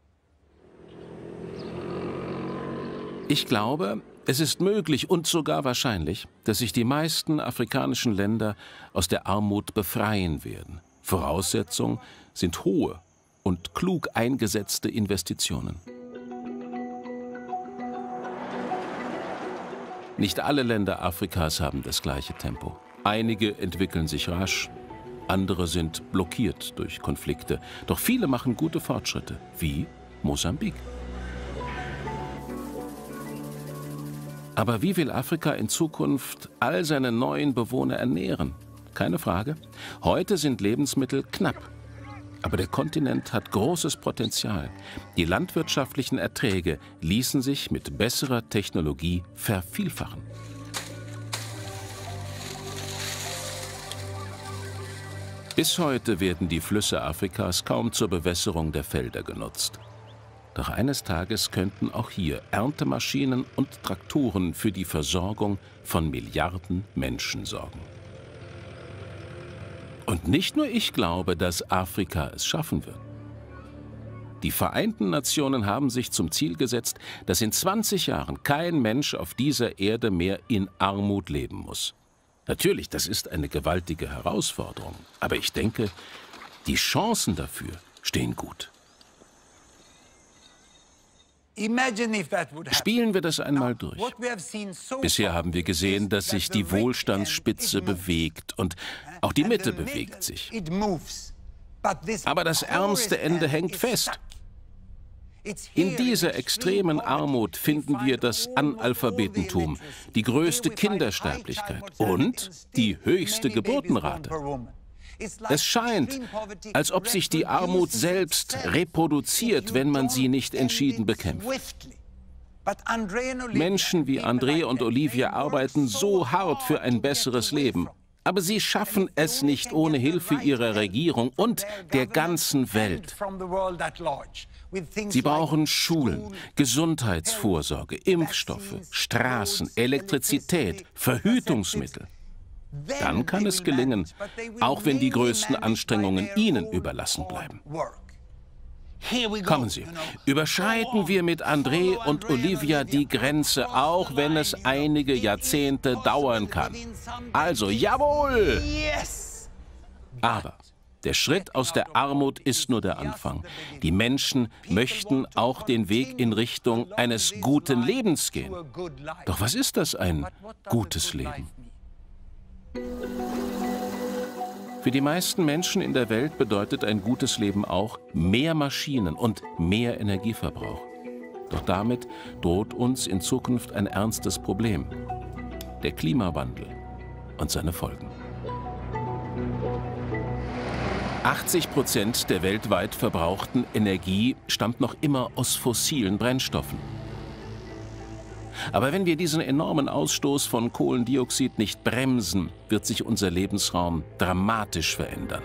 Ich glaube, es ist möglich und sogar wahrscheinlich, dass sich die meisten afrikanischen Länder aus der Armut befreien werden. Voraussetzung sind hohe und klug eingesetzte Investitionen. Nicht alle Länder Afrikas haben das gleiche Tempo. Einige entwickeln sich rasch, andere sind blockiert durch Konflikte. Doch viele machen gute Fortschritte, wie Mosambik. Aber wie will Afrika in Zukunft all seine neuen Bewohner ernähren? Keine Frage. Heute sind Lebensmittel knapp. Aber der Kontinent hat großes Potenzial. Die landwirtschaftlichen Erträge ließen sich mit besserer Technologie vervielfachen. Bis heute werden die Flüsse Afrikas kaum zur Bewässerung der Felder genutzt. Doch eines Tages könnten auch hier Erntemaschinen und Traktoren für die Versorgung von Milliarden Menschen sorgen. Und nicht nur ich glaube, dass Afrika es schaffen wird. Die Vereinten Nationen haben sich zum Ziel gesetzt, dass in 20 Jahren kein Mensch auf dieser Erde mehr in Armut leben muss. Natürlich, das ist eine gewaltige Herausforderung. Aber ich denke, die Chancen dafür stehen gut. Spielen wir das einmal durch. Bisher haben wir gesehen, dass sich die Wohlstandsspitze bewegt und auch die Mitte bewegt sich. Aber das ärmste Ende hängt fest. In dieser extremen Armut finden wir das Analphabetentum, die größte Kindersterblichkeit und die höchste Geburtenrate. Es scheint, als ob sich die Armut selbst reproduziert, wenn man sie nicht entschieden bekämpft. Menschen wie André und Olivia arbeiten so hart für ein besseres Leben. Aber sie schaffen es nicht ohne Hilfe ihrer Regierung und der ganzen Welt. Sie brauchen Schulen, Gesundheitsvorsorge, Impfstoffe, Straßen, Elektrizität, Verhütungsmittel. Dann kann es gelingen, auch wenn die größten Anstrengungen ihnen überlassen bleiben. Kommen Sie, überschreiten wir mit André und Olivia die Grenze, auch wenn es einige Jahrzehnte dauern kann. Also, jawohl! Aber der Schritt aus der Armut ist nur der Anfang. Die Menschen möchten auch den Weg in Richtung eines guten Lebens gehen. Doch was ist das, ein gutes Leben? Für die meisten Menschen in der Welt bedeutet ein gutes Leben auch mehr Maschinen und mehr Energieverbrauch. Doch damit droht uns in Zukunft ein ernstes Problem: der Klimawandel und seine Folgen. 80% der weltweit verbrauchten Energie stammt noch immer aus fossilen Brennstoffen. Aber wenn wir diesen enormen Ausstoß von Kohlendioxid nicht bremsen, wird sich unser Lebensraum dramatisch verändern.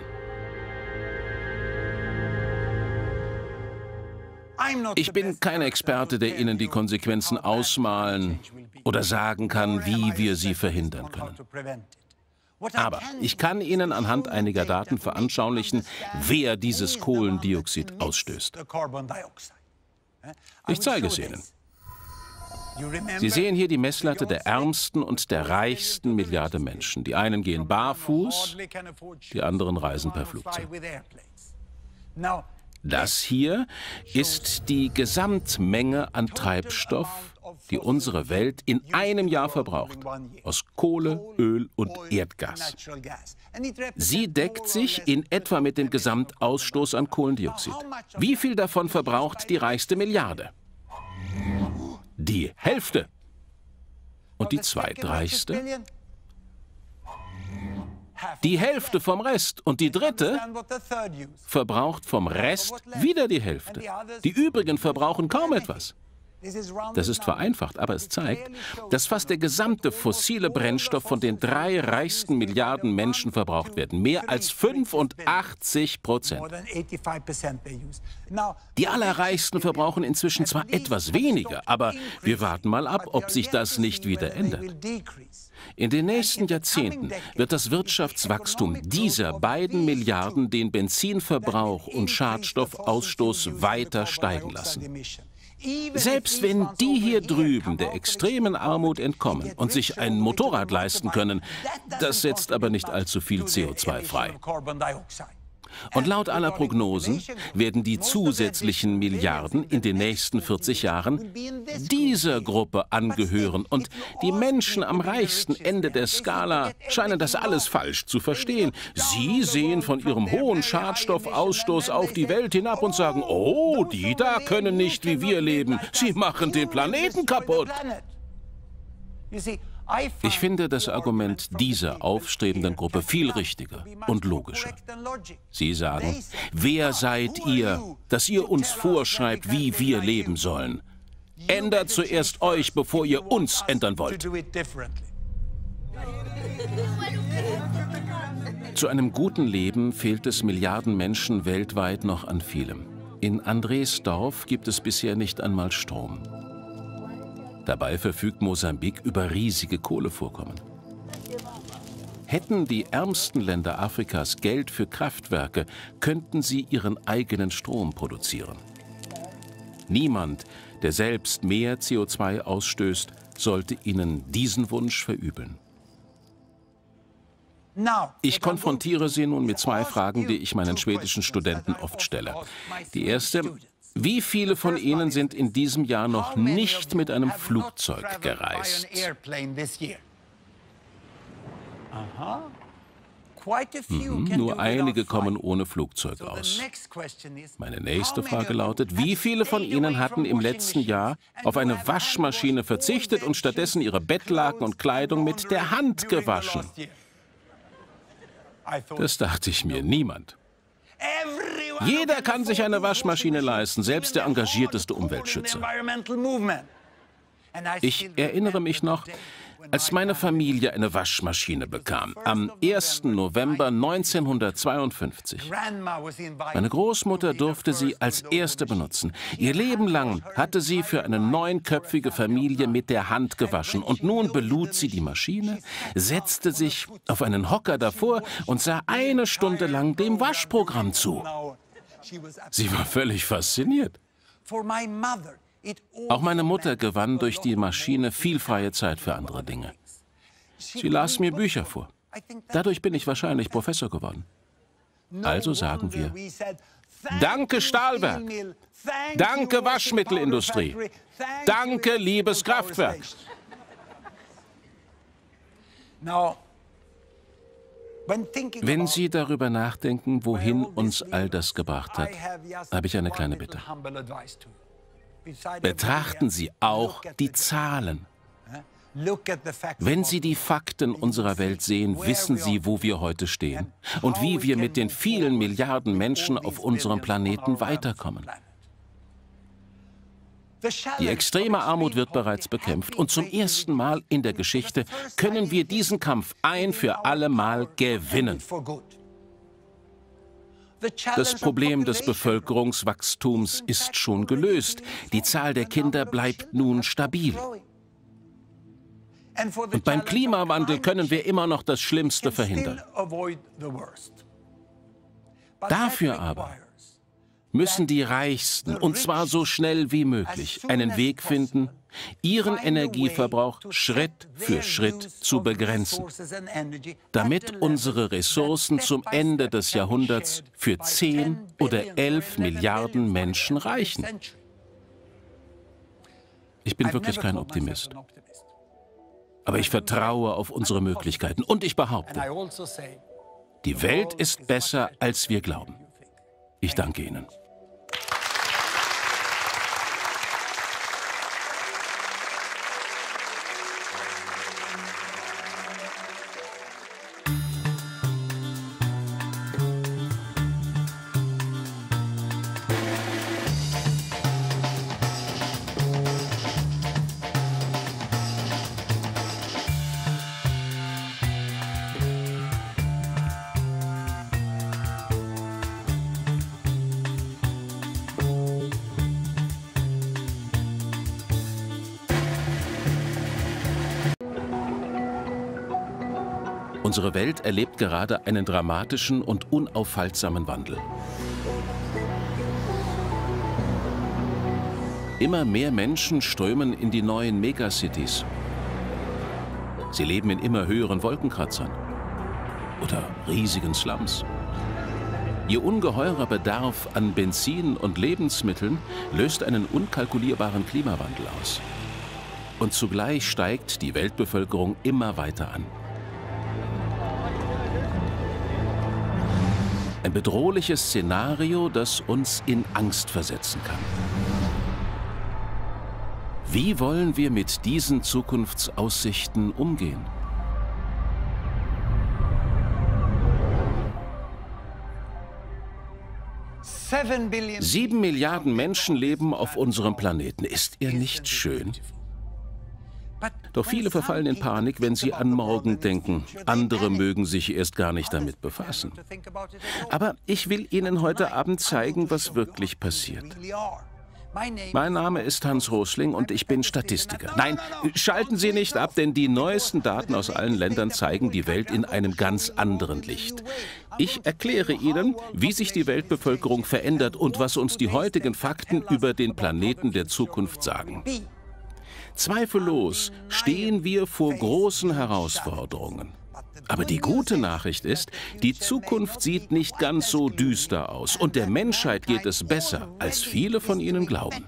Ich bin kein Experte, der Ihnen die Konsequenzen ausmalen oder sagen kann, wie wir sie verhindern können. Aber ich kann Ihnen anhand einiger Daten veranschaulichen, wer dieses Kohlendioxid ausstößt. Ich zeige es Ihnen. Sie sehen hier die Messlatte der ärmsten und der reichsten Milliarde Menschen. Die einen gehen barfuß, die anderen reisen per Flugzeug. Das hier ist die Gesamtmenge an Treibstoff, die unsere Welt in einem Jahr verbraucht, aus Kohle, Öl und Erdgas. Sie deckt sich in etwa mit dem Gesamtausstoß an Kohlendioxid. Wie viel davon verbraucht die reichste Milliarde? Die Hälfte. Und die zweitreichste? Die Hälfte vom Rest. Und die dritte verbraucht vom Rest wieder die Hälfte. Die übrigen verbrauchen kaum etwas. Das ist vereinfacht, aber es zeigt, dass fast der gesamte fossile Brennstoff von den 3 reichsten Milliarden Menschen verbraucht wird. Mehr als 85%. Die Allerreichsten verbrauchen inzwischen zwar etwas weniger, aber wir warten mal ab, ob sich das nicht wieder ändert. In den nächsten Jahrzehnten wird das Wirtschaftswachstum dieser beiden Milliarden den Benzinverbrauch und Schadstoffausstoß weiter steigen lassen. Selbst wenn die hier drüben der extremen Armut entkommen und sich ein Motorrad leisten können, das setzt aber nicht allzu viel CO2 frei. Und laut aller Prognosen werden die zusätzlichen Milliarden in den nächsten 40 Jahren dieser Gruppe angehören. Und die Menschen am reichsten Ende der Skala scheinen das alles falsch zu verstehen. Sie sehen von ihrem hohen Schadstoffausstoß auf die Welt hinab und sagen, oh, die da können nicht wie wir leben. Sie machen den Planeten kaputt. Ich finde das Argument dieser aufstrebenden Gruppe viel richtiger und logischer. Sie sagen, wer seid ihr, dass ihr uns vorschreibt, wie wir leben sollen? Ändert zuerst euch, bevor ihr uns ändern wollt. Zu einem guten Leben fehlt es Milliarden Menschen weltweit noch an vielem. In Andres Dorf gibt es bisher nicht einmal Strom. Dabei verfügt Mosambik über riesige Kohlevorkommen. Hätten die ärmsten Länder Afrikas Geld für Kraftwerke, könnten sie ihren eigenen Strom produzieren. Niemand, der selbst mehr CO2 ausstößt, sollte ihnen diesen Wunsch verübeln. Ich konfrontiere Sie nun mit 2 Fragen, die ich meinen schwedischen Studenten oft stelle. Die erste: Wie viele von Ihnen sind in diesem Jahr noch nicht mit einem Flugzeug gereist? Nur einige kommen ohne Flugzeug aus. Meine nächste Frage lautet, wie viele von Ihnen hatten im letzten Jahr auf eine Waschmaschine verzichtet und stattdessen ihre Bettlaken und Kleidung mit der Hand gewaschen? Das dachte ich mir, niemand. Jeder kann sich eine Waschmaschine leisten, selbst der engagierteste Umweltschützer. Ich erinnere mich noch, als meine Familie eine Waschmaschine bekam, am 1. November 1952. Meine Großmutter durfte sie als erste benutzen. Ihr Leben lang hatte sie für eine 9-köpfige Familie mit der Hand gewaschen. Und nun belud sie die Maschine, setzte sich auf einen Hocker davor und sah 1 Stunde lang dem Waschprogramm zu. Sie war völlig fasziniert. Auch meine Mutter gewann durch die Maschine viel freie Zeit für andere Dinge. Sie las mir Bücher vor. Dadurch bin ich wahrscheinlich Professor geworden. Also sagen wir, danke Stahlwerk, danke Waschmittelindustrie, danke liebes Kraftwerk. Wenn Sie darüber nachdenken, wohin uns all das gebracht hat, habe ich eine kleine Bitte. Betrachten Sie auch die Zahlen. Wenn Sie die Fakten unserer Welt sehen, wissen Sie, wo wir heute stehen und wie wir mit den vielen Milliarden Menschen auf unserem Planeten weiterkommen. Die extreme Armut wird bereits bekämpft und zum ersten Mal in der Geschichte können wir diesen Kampf ein für alle Mal gewinnen. Das Problem des Bevölkerungswachstums ist schon gelöst. Die Zahl der Kinder bleibt nun stabil. Und beim Klimawandel können wir immer noch das Schlimmste verhindern. Dafür aber müssen die Reichsten, und zwar so schnell wie möglich, einen Weg finden, ihren Energieverbrauch Schritt für Schritt zu begrenzen, damit unsere Ressourcen zum Ende des Jahrhunderts für 10 oder 11 Milliarden Menschen reichen. Ich bin wirklich kein Optimist. Aber ich vertraue auf unsere Möglichkeiten und ich behaupte, die Welt ist besser, als wir glauben. Ich danke Ihnen. Unsere Welt erlebt gerade einen dramatischen und unaufhaltsamen Wandel. Immer mehr Menschen strömen in die neuen Megacities. Sie leben in immer höheren Wolkenkratzern oder riesigen Slums. Ihr ungeheurer Bedarf an Benzin und Lebensmitteln löst einen unkalkulierbaren Klimawandel aus. Und zugleich steigt die Weltbevölkerung immer weiter an. Ein bedrohliches Szenario, das uns in Angst versetzen kann. Wie wollen wir mit diesen Zukunftsaussichten umgehen? Sieben Milliarden Menschen leben auf unserem Planeten. Ist er nicht schön? Doch viele verfallen in Panik, wenn sie an morgen denken. Andere mögen sich erst gar nicht damit befassen. Aber ich will Ihnen heute Abend zeigen, was wirklich passiert. Mein Name ist Hans Rosling und ich bin Statistiker. Nein, schalten Sie nicht ab, denn die neuesten Daten aus allen Ländern zeigen die Welt in einem ganz anderen Licht. Ich erkläre Ihnen, wie sich die Weltbevölkerung verändert und was uns die heutigen Fakten über den Planeten der Zukunft sagen. Zweifellos stehen wir vor großen Herausforderungen. Aber die gute Nachricht ist, die Zukunft sieht nicht ganz so düster aus und der Menschheit geht es besser, als viele von Ihnen glauben.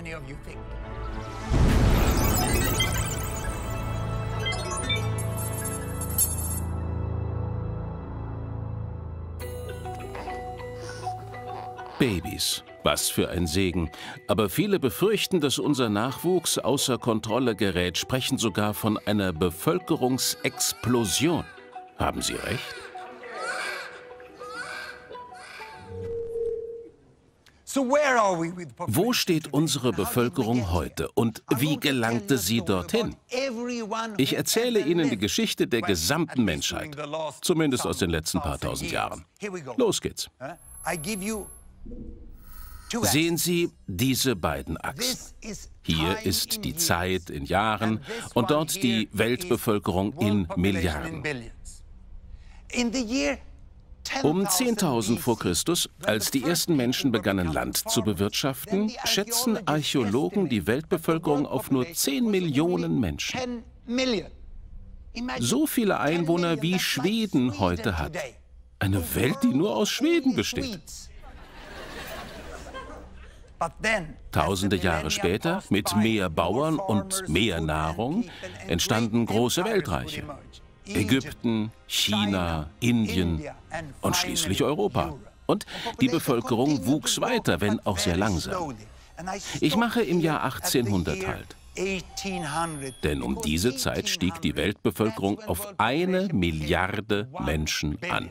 Babys. Was für ein Segen. Aber viele befürchten, dass unser Nachwuchs außer Kontrolle gerät, sprechen sogar von einer Bevölkerungsexplosion. Haben Sie recht? Wo steht unsere Bevölkerung heute und wie gelangte sie dorthin? Ich erzähle Ihnen die Geschichte der gesamten Menschheit, zumindest aus den letzten paar tausend Jahren. Los geht's. Sehen Sie diese beiden Achsen. Hier ist die Zeit in Jahren und dort die Weltbevölkerung in Milliarden. Um 10.000 vor Christus, als die ersten Menschen begannen, Land zu bewirtschaften, schätzen Archäologen die Weltbevölkerung auf nur 10 Millionen Menschen. So viele Einwohner wie Schweden heute hat. Eine Welt, die nur aus Schweden besteht. Tausende Jahre später, mit mehr Bauern und mehr Nahrung, entstanden große Weltreiche. Ägypten, China, Indien und schließlich Europa. Und die Bevölkerung wuchs weiter, wenn auch sehr langsam. Ich mache im Jahr 1800 halt. Denn um diese Zeit stieg die Weltbevölkerung auf 1 Milliarde Menschen an.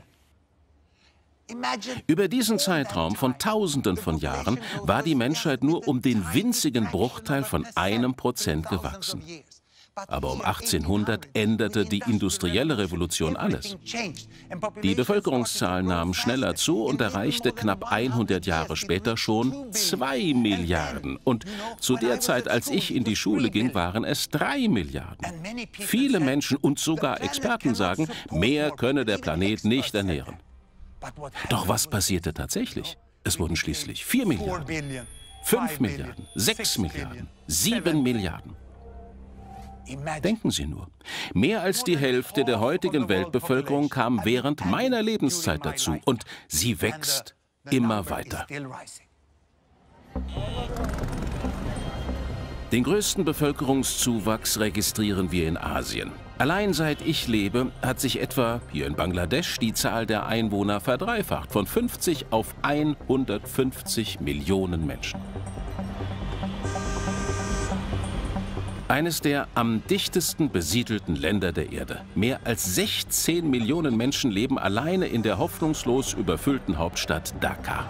Über diesen Zeitraum von Tausenden von Jahren war die Menschheit nur um den winzigen Bruchteil von 1% gewachsen. Aber um 1800 änderte die industrielle Revolution alles. Die Bevölkerungszahl nahm schneller zu und erreichte knapp 100 Jahre später schon 2 Milliarden. Und zu der Zeit, als ich in die Schule ging, waren es 3 Milliarden. Viele Menschen und sogar Experten sagen, mehr könne der Planet nicht ernähren. Doch was passierte tatsächlich? Es wurden schließlich 4 Milliarden, 5 Milliarden, 6 Milliarden, 7 Milliarden. Denken Sie nur, mehr als die Hälfte der heutigen Weltbevölkerung kam während meiner Lebenszeit dazu und sie wächst immer weiter. Den größten Bevölkerungszuwachs registrieren wir in Asien. Allein seit ich lebe, hat sich etwa hier in Bangladesch die Zahl der Einwohner verdreifacht, von 50 auf 150 Millionen Menschen. Eines der am dichtesten besiedelten Länder der Erde. Mehr als 16 Millionen Menschen leben alleine in der hoffnungslos überfüllten Hauptstadt Dhaka.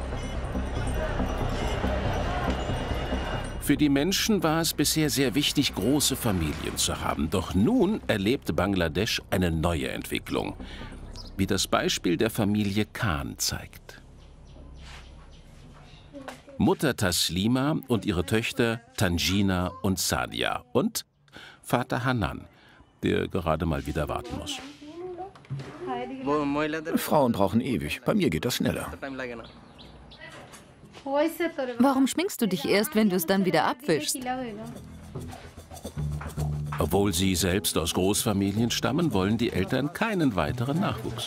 Für die Menschen war es bisher sehr wichtig, große Familien zu haben. Doch nun erlebt Bangladesch eine neue Entwicklung, wie das Beispiel der Familie Khan zeigt. Mutter Taslima und ihre Töchter Tanjina und Sadia und Vater Hanan, der gerade mal wieder warten muss. Frauen brauchen ewig. Bei mir geht das schneller. Warum schminkst du dich erst, wenn du es dann wieder abwischst? Obwohl sie selbst aus Großfamilien stammen, wollen die Eltern keinen weiteren Nachwuchs.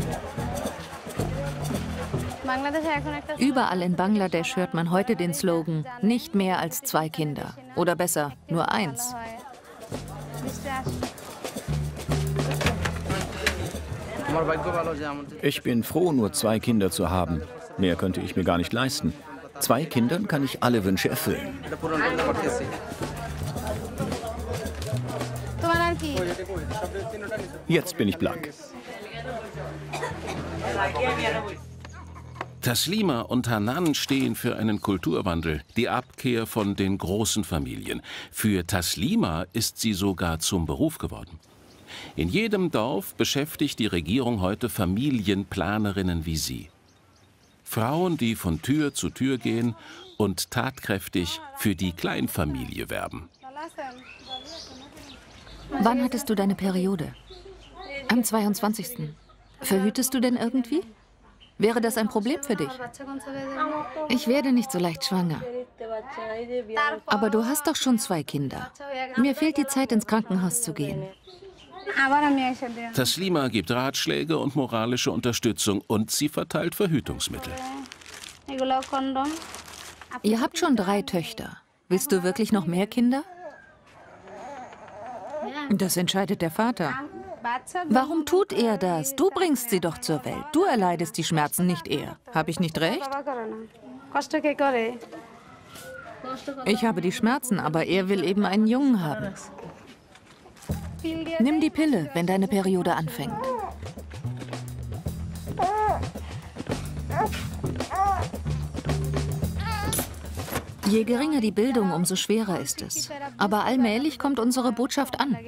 Überall in Bangladesch hört man heute den Slogan, nicht mehr als 2 Kinder. Oder besser, nur 1. Ich bin froh, nur 2 Kinder zu haben. Mehr könnte ich mir gar nicht leisten. 2 Kindern kann ich alle Wünsche erfüllen. Jetzt bin ich blank. Taslima und Hanan stehen für einen Kulturwandel, die Abkehr von den großen Familien. Für Taslima ist sie sogar zum Beruf geworden. In jedem Dorf beschäftigt die Regierung heute Familienplanerinnen wie sie. Frauen, die von Tür zu Tür gehen und tatkräftig für die Kleinfamilie werben. Wann hattest du deine Periode? Am 22. Verhütest du denn irgendwie? Wäre das ein Problem für dich? Ich werde nicht so leicht schwanger. Aber du hast doch schon 2 Kinder. Mir fehlt die Zeit, ins Krankenhaus zu gehen. Taslima gibt Ratschläge und moralische Unterstützung und sie verteilt Verhütungsmittel. Ihr habt schon 3 Töchter. Willst du wirklich noch mehr Kinder? Das entscheidet der Vater. Warum tut er das? Du bringst sie doch zur Welt. Du erleidest die Schmerzen, nicht er. Habe ich nicht recht? Ich habe die Schmerzen, aber er will eben einen Jungen haben. Nimm die Pille, wenn deine Periode anfängt. Je geringer die Bildung, umso schwerer ist es. Aber allmählich kommt unsere Botschaft an.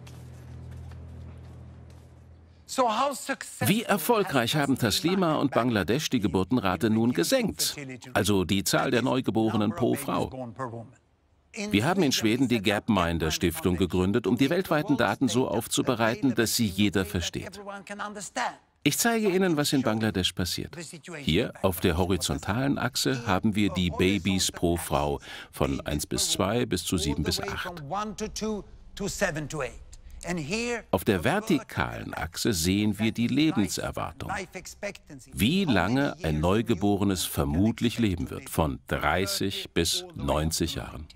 Wie erfolgreich haben Taslima und Bangladesch die Geburtenrate nun gesenkt? Also die Zahl der Neugeborenen pro Frau. Wir haben in Schweden die Gapminder Stiftung gegründet, um die weltweiten Daten so aufzubereiten, dass sie jeder versteht. Ich zeige Ihnen, was in Bangladesch passiert. Hier auf der horizontalen Achse haben wir die Babys pro Frau von 1 bis 2 bis zu 7 bis 8. Auf der vertikalen Achse sehen wir die Lebenserwartung. Wie lange ein Neugeborenes vermutlich leben wird, von 30 bis 90 Jahren.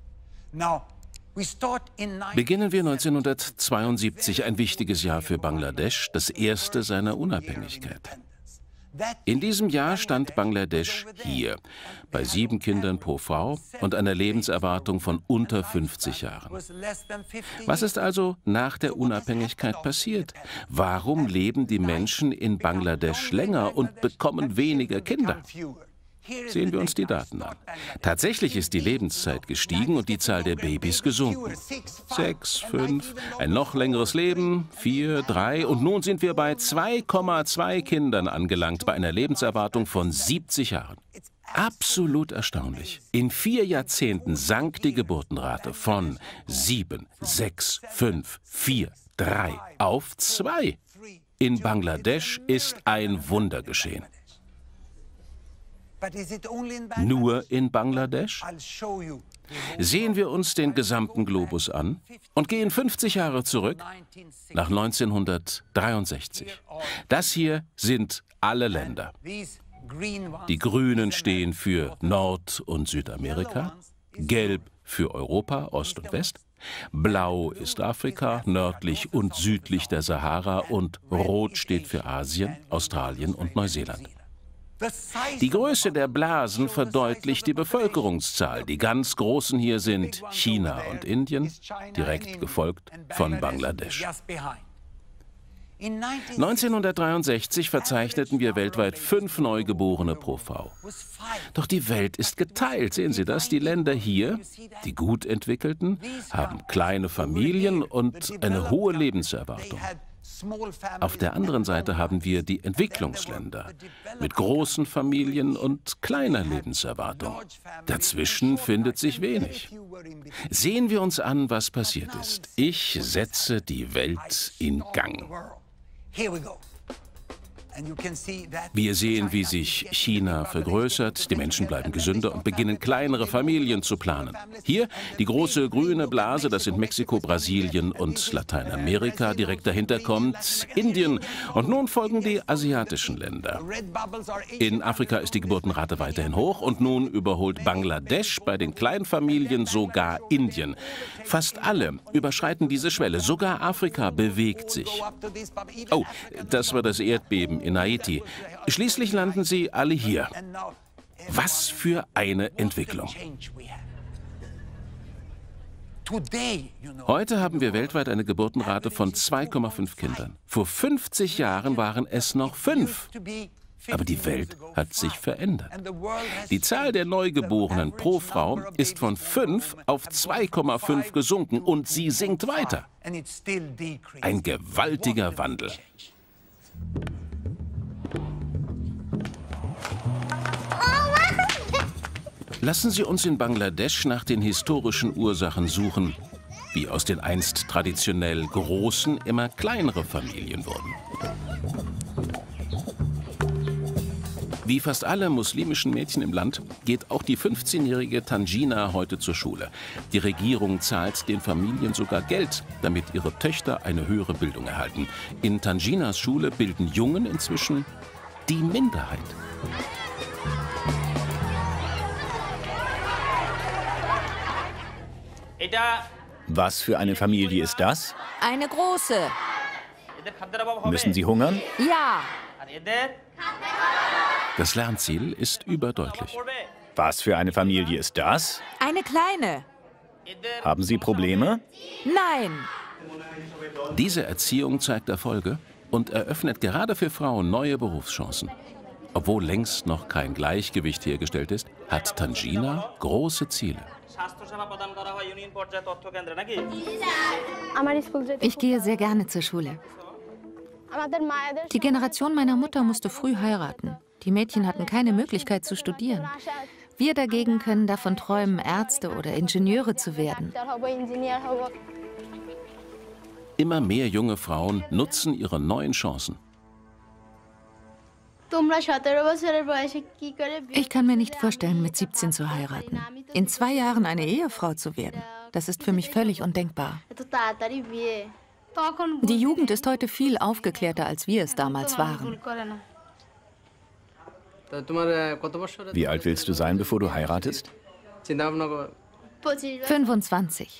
Beginnen wir 1972, ein wichtiges Jahr für Bangladesch, das erste seiner Unabhängigkeit. In diesem Jahr stand Bangladesch hier, bei 7 Kindern pro Frau und einer Lebenserwartung von unter 50 Jahren. Was ist also nach der Unabhängigkeit passiert? Warum leben die Menschen in Bangladesch länger und bekommen weniger Kinder? Sehen wir uns die Daten an. Tatsächlich ist die Lebenszeit gestiegen und die Zahl der Babys gesunken. 6, 5, ein noch längeres Leben, 4, 3 und nun sind wir bei 2,2 Kindern angelangt, bei einer Lebenserwartung von 70 Jahren. Absolut erstaunlich. In 4 Jahrzehnten sank die Geburtenrate von 7, 6, 5, 4, 3 auf 2. In Bangladesch ist ein Wunder geschehen. Nur in Bangladesch? Sehen wir uns den gesamten Globus an und gehen 50 Jahre zurück, nach 1963. Das hier sind alle Länder. Die Grünen stehen für Nord- und Südamerika, Gelb für Europa, Ost und West, Blau ist Afrika, nördlich und südlich der Sahara und Rot steht für Asien, Australien und Neuseeland. Die Größe der Blasen verdeutlicht die Bevölkerungszahl. Die ganz großen hier sind China und Indien, direkt gefolgt von Bangladesch. 1963 verzeichneten wir weltweit 5 Neugeborene pro Frau. Doch die Welt ist geteilt, sehen Sie das? Die Länder hier, die gut entwickelten, haben kleine Familien und eine hohe Lebenserwartung. Auf der anderen Seite haben wir die Entwicklungsländer mit großen Familien und kleiner Lebenserwartung. Dazwischen findet sich wenig. Sehen wir uns an, was passiert ist. Ich setze die Welt in Gang. Wir sehen, wie sich China vergrößert, die Menschen bleiben gesünder und beginnen, kleinere Familien zu planen. Hier die große grüne Blase, das sind Mexiko, Brasilien und Lateinamerika. Direkt dahinter kommt Indien und nun folgen die asiatischen Länder. In Afrika ist die Geburtenrate weiterhin hoch und nun überholt Bangladesch bei den Kleinfamilien sogar Indien. Fast alle überschreiten diese Schwelle, sogar Afrika bewegt sich. Oh, das war das Erdbeben in Haiti. Schließlich landen sie alle hier. Was für eine Entwicklung. Heute haben wir weltweit eine Geburtenrate von 2,5 Kindern. Vor 50 Jahren waren es noch 5. Aber die Welt hat sich verändert. Die Zahl der Neugeborenen pro Frau ist von 5 auf 2,5 gesunken und sie sinkt weiter. Ein gewaltiger Wandel. Lassen Sie uns in Bangladesch nach den historischen Ursachen suchen, wie aus den einst traditionell großen immer kleinere Familien wurden. Wie fast alle muslimischen Mädchen im Land geht auch die 15-jährige Tanjina heute zur Schule. Die Regierung zahlt den Familien sogar Geld, damit ihre Töchter eine höhere Bildung erhalten. In Tanjinas Schule bilden Jungen inzwischen die Minderheit. Was für eine Familie ist das? Eine große. Müssen sie hungern? Ja. Das Lernziel ist überdeutlich. Was für eine Familie ist das? Eine kleine. Haben sie Probleme? Nein. Diese Erziehung zeigt Erfolge und eröffnet gerade für Frauen neue Berufschancen. Obwohl längst noch kein Gleichgewicht hergestellt ist, hat Tanjina große Ziele. Ich gehe sehr gerne zur Schule. Die Generation meiner Mutter musste früh heiraten. Die Mädchen hatten keine Möglichkeit zu studieren. Wir dagegen können davon träumen, Ärzte oder Ingenieure zu werden. Immer mehr junge Frauen nutzen ihre neuen Chancen. Ich kann mir nicht vorstellen, mit 17 zu heiraten. In 2 Jahren eine Ehefrau zu werden, das ist für mich völlig undenkbar. Die Jugend ist heute viel aufgeklärter, als wir es damals waren. Wie alt willst du sein, bevor du heiratest? 25.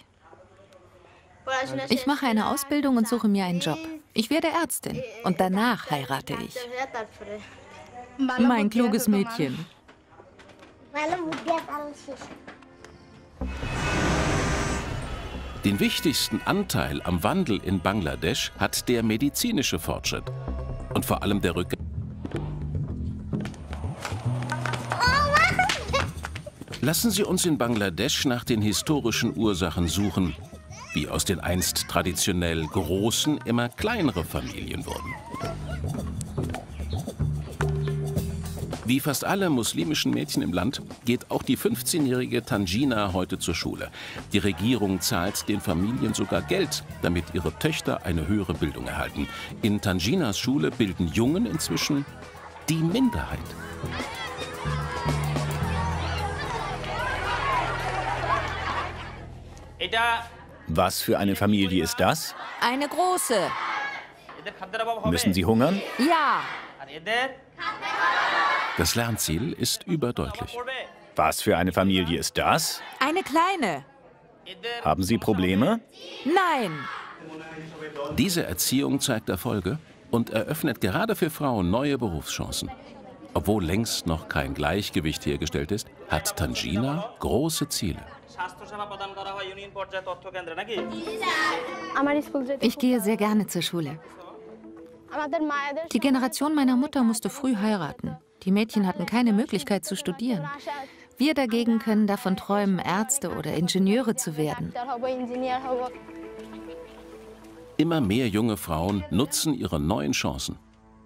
Ich mache eine Ausbildung und suche mir einen Job. Ich werde Ärztin und danach heirate ich. Mein kluges Mädchen. Den wichtigsten Anteil am Wandel in Bangladesch hat der medizinische Fortschritt und vor allem der Rückgang. Lassen Sie uns in Bangladesch nach den historischen Ursachen suchen, wie aus den einst traditionell großen immer kleinere Familien wurden. Wie fast alle muslimischen Mädchen im Land geht auch die 15-jährige Tanjina heute zur Schule. Die Regierung zahlt den Familien sogar Geld, damit ihre Töchter eine höhere Bildung erhalten. In Tanjinas Schule bilden Jungen inzwischen die Minderheit. Was für eine Familie ist das? Eine große. Müssen sie hungern? Ja. Das Lernziel ist überdeutlich. Was für eine Familie ist das? Eine kleine. Haben sie Probleme? Nein. Diese Erziehung zeigt Erfolge und eröffnet gerade für Frauen neue Berufschancen. Obwohl längst noch kein Gleichgewicht hergestellt ist, hat Tanjina große Ziele. Ich gehe sehr gerne zur Schule. Die Generation meiner Mutter musste früh heiraten. Die Mädchen hatten keine Möglichkeit zu studieren. Wir dagegen können davon träumen, Ärzte oder Ingenieure zu werden. Immer mehr junge Frauen nutzen ihre neuen Chancen.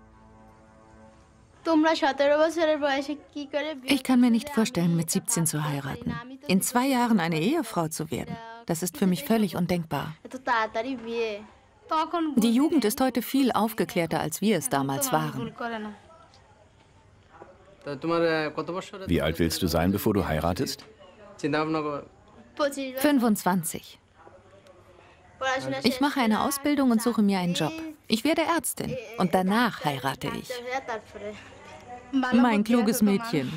Ich kann mir nicht vorstellen, mit 17 zu heiraten. In 2 Jahren eine Ehefrau zu werden, das ist für mich völlig undenkbar. Die Jugend ist heute viel aufgeklärter, als wir es damals waren. Wie alt willst du sein, bevor du heiratest? 25. Ich mache eine Ausbildung und suche mir einen Job. Ich werde Ärztin und danach heirate ich. Mein kluges Mädchen.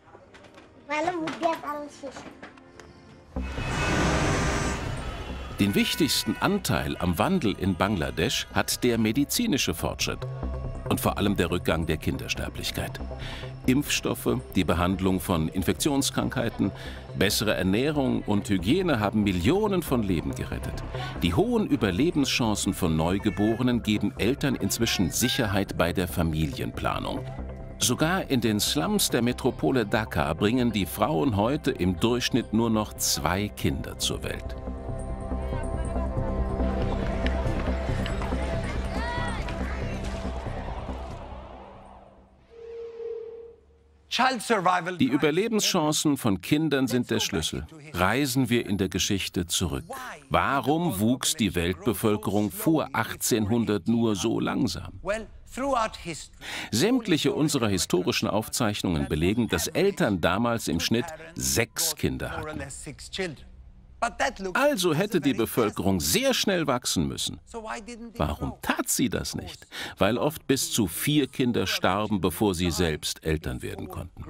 Den wichtigsten Anteil am Wandel in Bangladesch hat der medizinische Fortschritt und vor allem der Rückgang der Kindersterblichkeit. Impfstoffe, die Behandlung von Infektionskrankheiten, bessere Ernährung und Hygiene haben Millionen von Leben gerettet. Die hohen Überlebenschancen von Neugeborenen geben Eltern inzwischen Sicherheit bei der Familienplanung. Sogar in den Slums der Metropole Dhaka bringen die Frauen heute im Durchschnitt nur noch 2 Kinder zur Welt. Die Überlebenschancen von Kindern sind der Schlüssel. Reisen wir in der Geschichte zurück. Warum wuchs die Weltbevölkerung vor 1800 nur so langsam? Sämtliche unserer historischen Aufzeichnungen belegen, dass Eltern damals im Schnitt 6 Kinder hatten. Also hätte die Bevölkerung sehr schnell wachsen müssen. Warum tat sie das nicht? Weil oft bis zu 4 Kinder starben, bevor sie selbst Eltern werden konnten.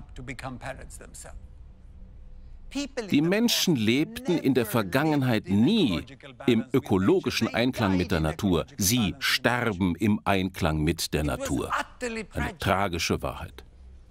Die Menschen lebten in der Vergangenheit nie im ökologischen Einklang mit der Natur. Sie starben im Einklang mit der Natur. Eine tragische Wahrheit.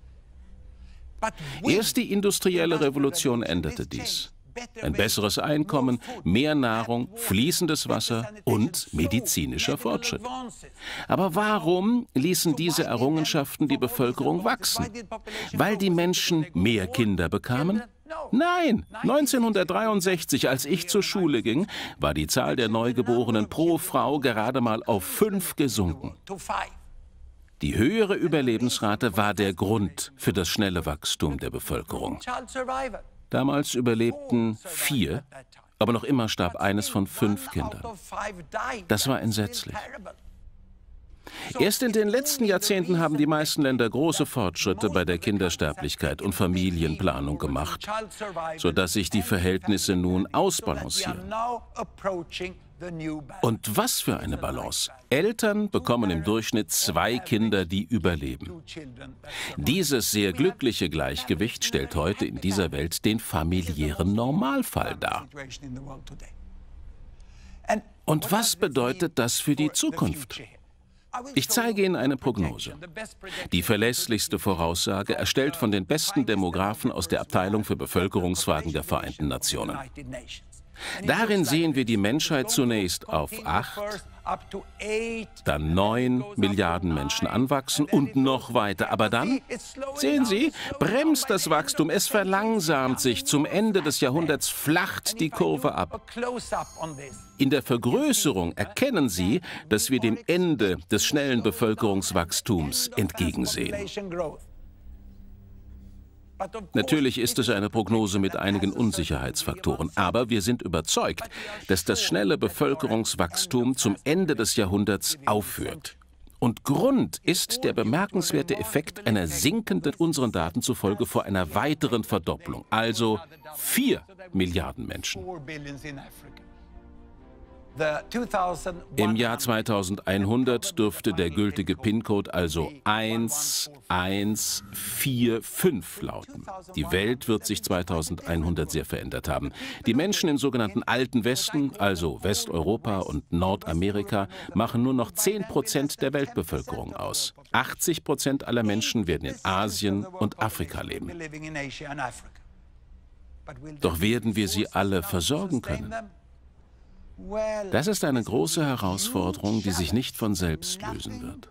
Erst die industrielle Revolution änderte dies. Ein besseres Einkommen, mehr Nahrung, fließendes Wasser und medizinischer Fortschritt. Aber warum ließen diese Errungenschaften die Bevölkerung wachsen? Weil die Menschen mehr Kinder bekamen? Nein, 1963, als ich zur Schule ging, war die Zahl der Neugeborenen pro Frau gerade mal auf 5 gesunken. Die höhere Überlebensrate war der Grund für das schnelle Wachstum der Bevölkerung. Damals überlebten 4, aber noch immer starb eines von 5 Kindern. Das war entsetzlich. Erst in den letzten Jahrzehnten haben die meisten Länder große Fortschritte bei der Kindersterblichkeit und Familienplanung gemacht, sodass sich die Verhältnisse nun ausbalancieren. Und was für eine Balance! Eltern bekommen im Durchschnitt 2 Kinder, die überleben. Dieses sehr glückliche Gleichgewicht stellt heute in dieser Welt den familiären Normalfall dar. Und was bedeutet das für die Zukunft? Ich zeige Ihnen eine Prognose. Die verlässlichste Voraussage, erstellt von den besten Demographen aus der Abteilung für Bevölkerungsfragen der Vereinten Nationen. Darin sehen wir die Menschheit zunächst auf 8, dann 9 Milliarden Menschen anwachsen und noch weiter. Aber dann, sehen Sie, bremst das Wachstum, es verlangsamt sich. Zum Ende des Jahrhunderts flacht die Kurve ab. In der Vergrößerung erkennen Sie, dass wir dem Ende des schnellen Bevölkerungswachstums entgegensehen. Natürlich ist es eine Prognose mit einigen Unsicherheitsfaktoren, aber wir sind überzeugt, dass das schnelle Bevölkerungswachstum zum Ende des Jahrhunderts aufhört. Und Grund ist der bemerkenswerte Effekt einer sinkenden, unseren Daten zufolge, vor einer weiteren Verdopplung, also 4 Milliarden Menschen. Im Jahr 2100 dürfte der gültige PIN-Code also 1145 lauten. Die Welt wird sich 2100 sehr verändert haben. Die Menschen im sogenannten Alten Westen, also Westeuropa und Nordamerika, machen nur noch 10% der Weltbevölkerung aus. 80% aller Menschen werden in Asien und Afrika leben. Doch werden wir sie alle versorgen können? Das ist eine große Herausforderung, die sich nicht von selbst lösen wird.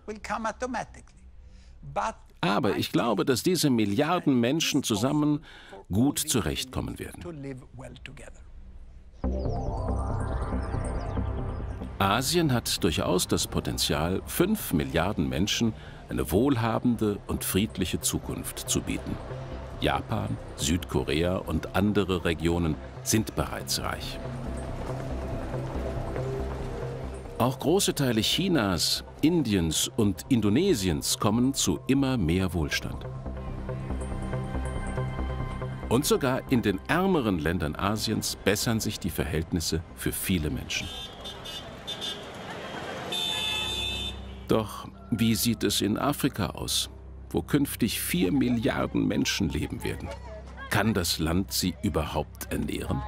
Aber ich glaube, dass diese Milliarden Menschen zusammen gut zurechtkommen werden. Asien hat durchaus das Potenzial, 5 Milliarden Menschen eine wohlhabende und friedliche Zukunft zu bieten. Japan, Südkorea und andere Regionen sind bereits reich. Auch große Teile Chinas, Indiens und Indonesiens kommen zu immer mehr Wohlstand. Und sogar in den ärmeren Ländern Asiens bessern sich die Verhältnisse für viele Menschen. Doch wie sieht es in Afrika aus, wo künftig 4 Milliarden Menschen leben werden? Kann das Land sie überhaupt ernähren?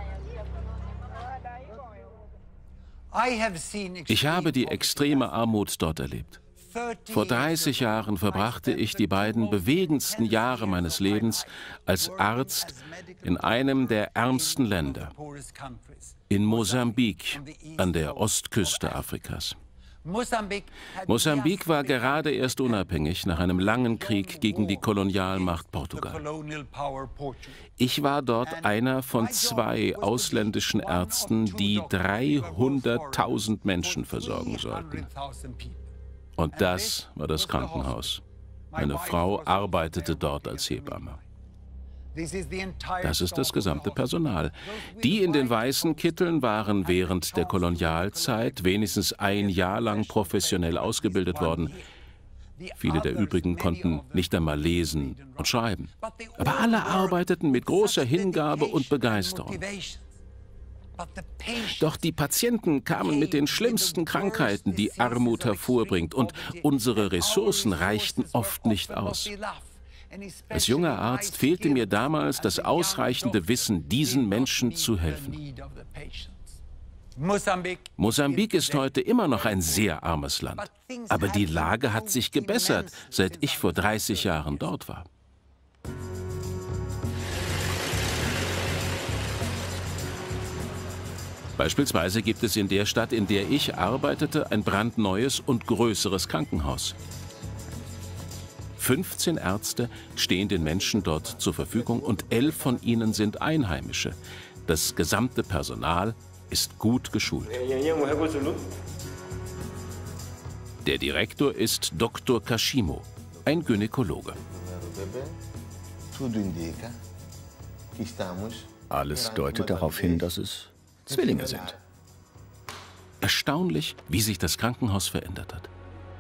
Ich habe die extreme Armut dort erlebt. Vor 30 Jahren verbrachte ich die beiden bewegendsten Jahre meines Lebens als Arzt in einem der ärmsten Länder, in Mosambik an der Ostküste Afrikas. Mosambik war gerade erst unabhängig nach einem langen Krieg gegen die Kolonialmacht Portugal. Ich war dort einer von 2 ausländischen Ärzten, die 300.000 Menschen versorgen sollten. Und das war das Krankenhaus. Meine Frau arbeitete dort als Hebamme. Das ist das gesamte Personal. Die in den weißen Kitteln waren während der Kolonialzeit wenigstens ein Jahr lang professionell ausgebildet worden. Viele der übrigen konnten nicht einmal lesen und schreiben. Aber alle arbeiteten mit großer Hingabe und Begeisterung. Doch die Patienten kamen mit den schlimmsten Krankheiten, die Armut hervorbringt, und unsere Ressourcen reichten oft nicht aus. Als junger Arzt fehlte mir damals das ausreichende Wissen, diesen Menschen zu helfen. Mosambik ist heute immer noch ein sehr armes Land. Aber die Lage hat sich gebessert, seit ich vor 30 Jahren dort war. Beispielsweise gibt es in der Stadt, in der ich arbeitete, ein brandneues und größeres Krankenhaus. 15 Ärzte stehen den Menschen dort zur Verfügung und 11 von ihnen sind Einheimische. Das gesamte Personal ist gut geschult. Der Direktor ist Dr. Kashimo, ein Gynäkologe. Alles deutet darauf hin, dass es Zwillinge sind. Erstaunlich, wie sich das Krankenhaus verändert hat.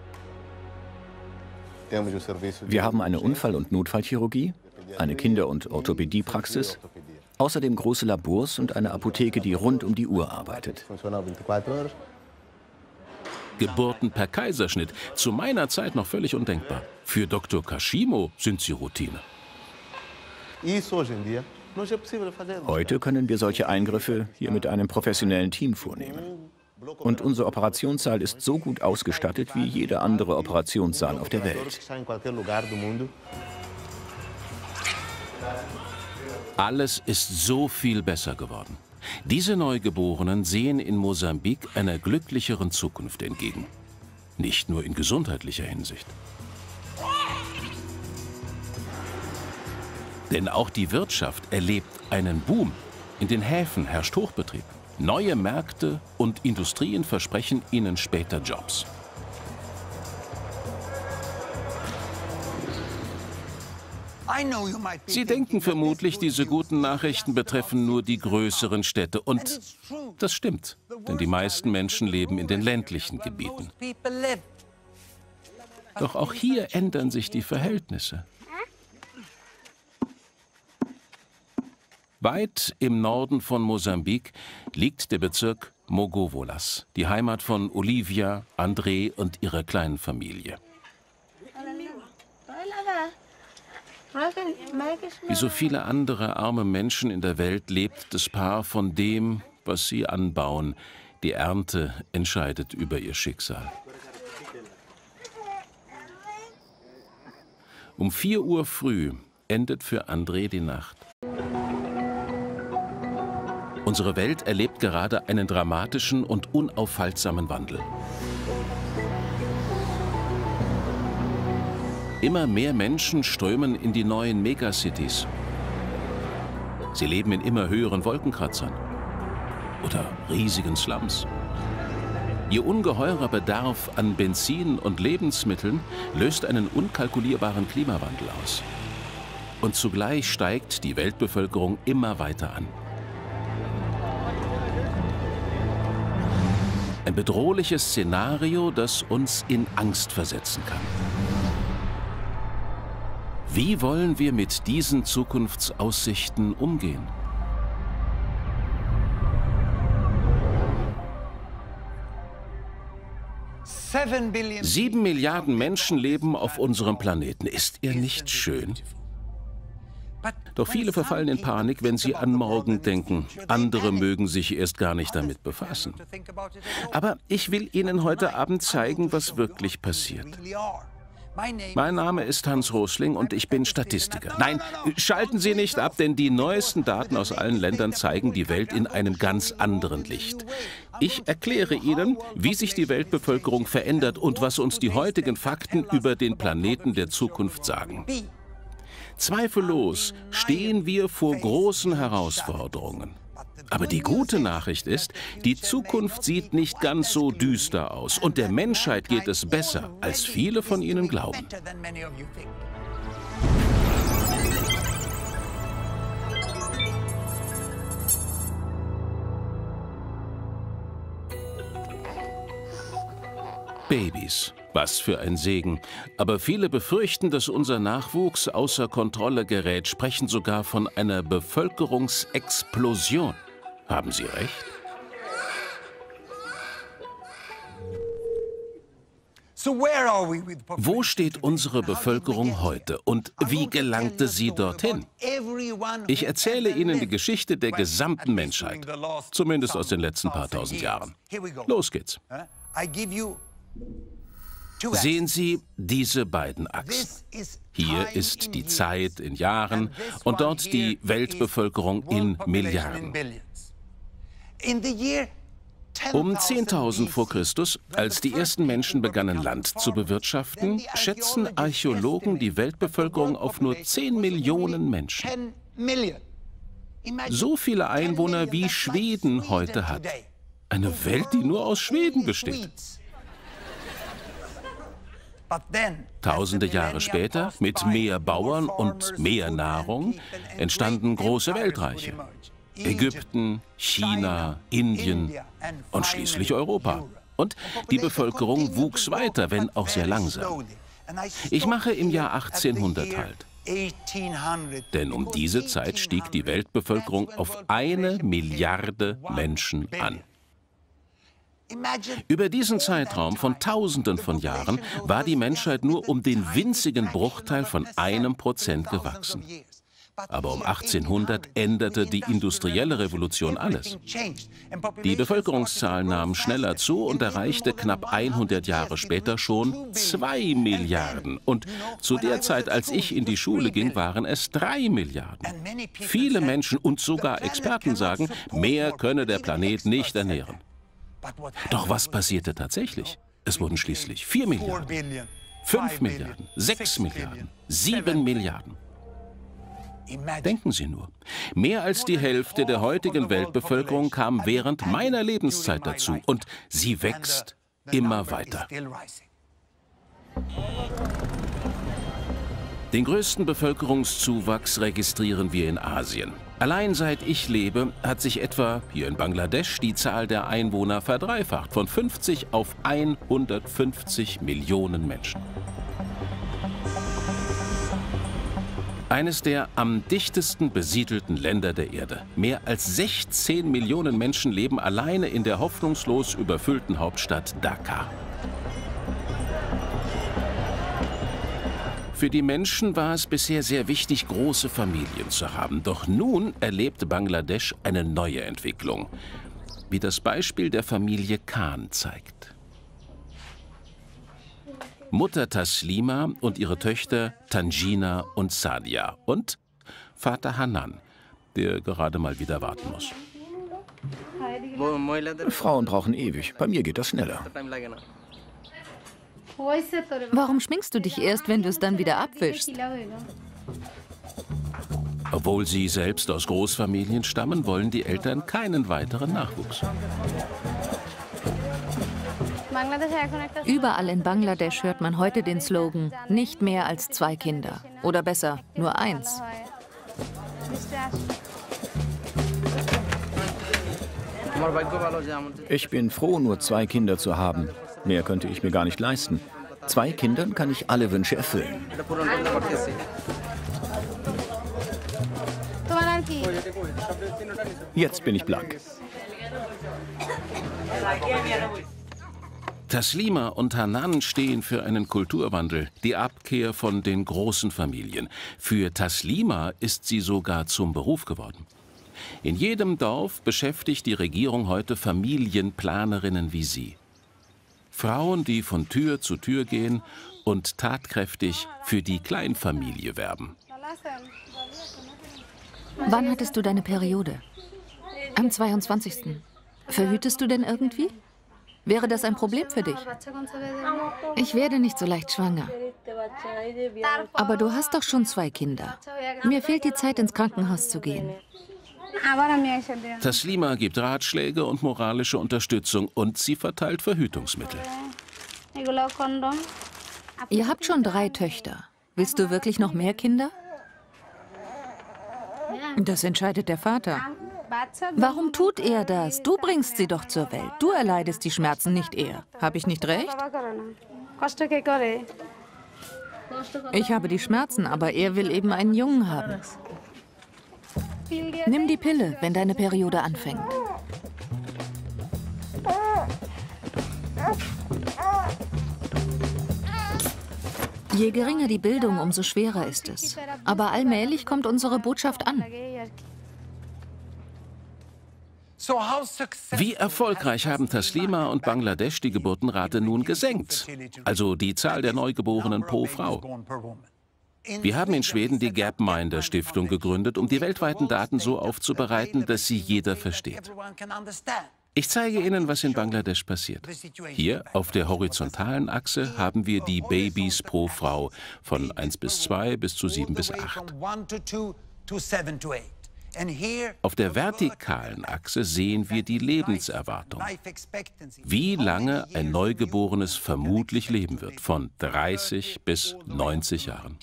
Wir haben eine Unfall- und Notfallchirurgie, eine Kinder- und Orthopädiepraxis, außerdem große Labors und eine Apotheke, die rund um die Uhr arbeitet. Geburten per Kaiserschnitt, zu meiner Zeit noch völlig undenkbar. Für Dr. Kashimo sind sie Routine. Heute können wir solche Eingriffe hier mit einem professionellen Team vornehmen. Und unser Operationssaal ist so gut ausgestattet wie jeder andere Operationssaal auf der Welt. Alles ist so viel besser geworden. Diese Neugeborenen sehen in Mosambik einer glücklicheren Zukunft entgegen. Nicht nur in gesundheitlicher Hinsicht. Denn auch die Wirtschaft erlebt einen Boom. In den Häfen herrscht Hochbetrieb. Neue Märkte und Industrien versprechen ihnen später Jobs. Sie denken vermutlich, diese guten Nachrichten betreffen nur die größeren Städte. Und das stimmt, denn die meisten Menschen leben in den ländlichen Gebieten. Doch auch hier ändern sich die Verhältnisse. Weit im Norden von Mosambik liegt der Bezirk Mogovolas, die Heimat von Olivia, André und ihrer kleinen Familie. Wie so viele andere arme Menschen in der Welt lebt das Paar von dem, was sie anbauen. Die Ernte entscheidet über ihr Schicksal. Um 4 Uhr früh endet für André die Nacht. Unsere Welt erlebt gerade einen dramatischen und unaufhaltsamen Wandel. Immer mehr Menschen strömen in die neuen Megacities. Sie leben in immer höheren Wolkenkratzern oder riesigen Slums. Ihr ungeheurer Bedarf an Benzin und Lebensmitteln löst einen unkalkulierbaren Klimawandel aus. Und zugleich steigt die Weltbevölkerung immer weiter an. Ein bedrohliches Szenario, das uns in Angst versetzen kann. Wie wollen wir mit diesen Zukunftsaussichten umgehen? Sieben Milliarden Menschen leben auf unserem Planeten. Ist er nicht schön? Doch viele verfallen in Panik, wenn sie an morgen denken. Andere mögen sich erst gar nicht damit befassen. Aber ich will Ihnen heute Abend zeigen, was wirklich passiert. Mein Name ist Hans Rosling und ich bin Statistiker. Nein, schalten Sie nicht ab, denn die neuesten Daten aus allen Ländern zeigen die Welt in einem ganz anderen Licht. Ich erkläre Ihnen, wie sich die Weltbevölkerung verändert und was uns die heutigen Fakten über den Planeten der Zukunft sagen. Zweifellos stehen wir vor großen Herausforderungen. Aber die gute Nachricht ist, die Zukunft sieht nicht ganz so düster aus und der Menschheit geht es besser, als viele von Ihnen glauben. Babys. Was für ein Segen. Aber viele befürchten, dass unser Nachwuchs außer Kontrolle gerät, sprechen sogar von einer Bevölkerungsexplosion. Haben Sie recht? Wo steht unsere Bevölkerung heute und wie gelangte sie dorthin? Ich erzähle Ihnen die Geschichte der gesamten Menschheit, zumindest aus den letzten paar tausend Jahren. Los geht's. Sehen Sie diese beiden Achsen. Hier ist die Zeit in Jahren und dort die Weltbevölkerung in Milliarden. Um 10.000 vor Christus, als die ersten Menschen begannen, Land zu bewirtschaften, schätzen Archäologen die Weltbevölkerung auf nur 10 Millionen Menschen. So viele Einwohner wie Schweden heute hat. Eine Welt, die nur aus Schweden besteht. Tausende Jahre später, mit mehr Bauern und mehr Nahrung, entstanden große Weltreiche. Ägypten, China, Indien und schließlich Europa. Und die Bevölkerung wuchs weiter, wenn auch sehr langsam. Ich mache im Jahr 1800 halt. Denn um diese Zeit stieg die Weltbevölkerung auf 1 Milliarde Menschen an. Über diesen Zeitraum von Tausenden von Jahren war die Menschheit nur um den winzigen Bruchteil von 1% gewachsen. Aber um 1800 änderte die industrielle Revolution alles. Die Bevölkerungszahl nahm schneller zu und erreichte knapp 100 Jahre später schon 2 Milliarden. Und zu der Zeit, als ich in die Schule ging, waren es 3 Milliarden. Viele Menschen und sogar Experten sagen, mehr könne der Planet nicht ernähren. Doch was passierte tatsächlich? Es wurden schließlich 4 Milliarden, 5 Milliarden, 6 Milliarden, 7 Milliarden. Denken Sie nur, mehr als die Hälfte der heutigen Weltbevölkerung kam während meiner Lebenszeit dazu und sie wächst immer weiter. Den größten Bevölkerungszuwachs registrieren wir in Asien. Allein seit ich lebe, hat sich etwa hier in Bangladesch die Zahl der Einwohner verdreifacht, von 50 auf 150 Millionen Menschen. Eines der am dichtesten besiedelten Länder der Erde. Mehr als 16 Millionen Menschen leben alleine in der hoffnungslos überfüllten Hauptstadt Dhaka. Für die Menschen war es bisher sehr wichtig, große Familien zu haben. Doch nun erlebt Bangladesch eine neue Entwicklung, wie das Beispiel der Familie Khan zeigt. Mutter Taslima und ihre Töchter Tanjina und Sadia und Vater Hanan, der gerade mal wieder warten muss. Frauen brauchen ewig. Bei mir geht das schneller. Warum schminkst du dich erst, wenn du es dann wieder abwischst? Obwohl sie selbst aus Großfamilien stammen, wollen die Eltern keinen weiteren Nachwuchs. Überall in Bangladesch hört man heute den Slogan, nicht mehr als 2 Kinder. Oder besser, nur 1. Ich bin froh, nur 2 Kinder zu haben. Mehr könnte ich mir gar nicht leisten. 2 Kindern kann ich alle Wünsche erfüllen. Jetzt bin ich blank. Taslima und Hanan stehen für einen Kulturwandel, die Abkehr von den großen Familien. Für Taslima ist sie sogar zum Beruf geworden. In jedem Dorf beschäftigt die Regierung heute Familienplanerinnen wie sie. Frauen, die von Tür zu Tür gehen und tatkräftig für die Kleinfamilie werben. Wann hattest du deine Periode? Am 22. Verhütest du denn irgendwie? Wäre das ein Problem für dich? Ich werde nicht so leicht schwanger. Aber du hast doch schon 2 Kinder. Mir fehlt die Zeit, ins Krankenhaus zu gehen. Taslima gibt Ratschläge und moralische Unterstützung und sie verteilt Verhütungsmittel. Ihr habt schon 3 Töchter. Willst du wirklich noch mehr Kinder? Das entscheidet der Vater. Warum tut er das? Du bringst sie doch zur Welt. Du erleidest die Schmerzen, nicht er. Habe ich nicht recht? Ich habe die Schmerzen, aber er will eben einen Jungen haben. Nimm die Pille, wenn deine Periode anfängt. Je geringer die Bildung, umso schwerer ist es. Aber allmählich kommt unsere Botschaft an. Wie erfolgreich haben Taslima und Bangladesch die Geburtenrate nun gesenkt? Also die Zahl der Neugeborenen pro Frau. Wir haben in Schweden die Gapminder Stiftung gegründet, um die weltweiten Daten so aufzubereiten, dass sie jeder versteht. Ich zeige Ihnen, was in Bangladesch passiert. Hier auf der horizontalen Achse haben wir die Babys pro Frau von 1 bis 2 bis zu 7 bis 8. Auf der vertikalen Achse sehen wir die Lebenserwartung. Wie lange ein Neugeborenes vermutlich leben wird, von 30 bis 90 Jahren.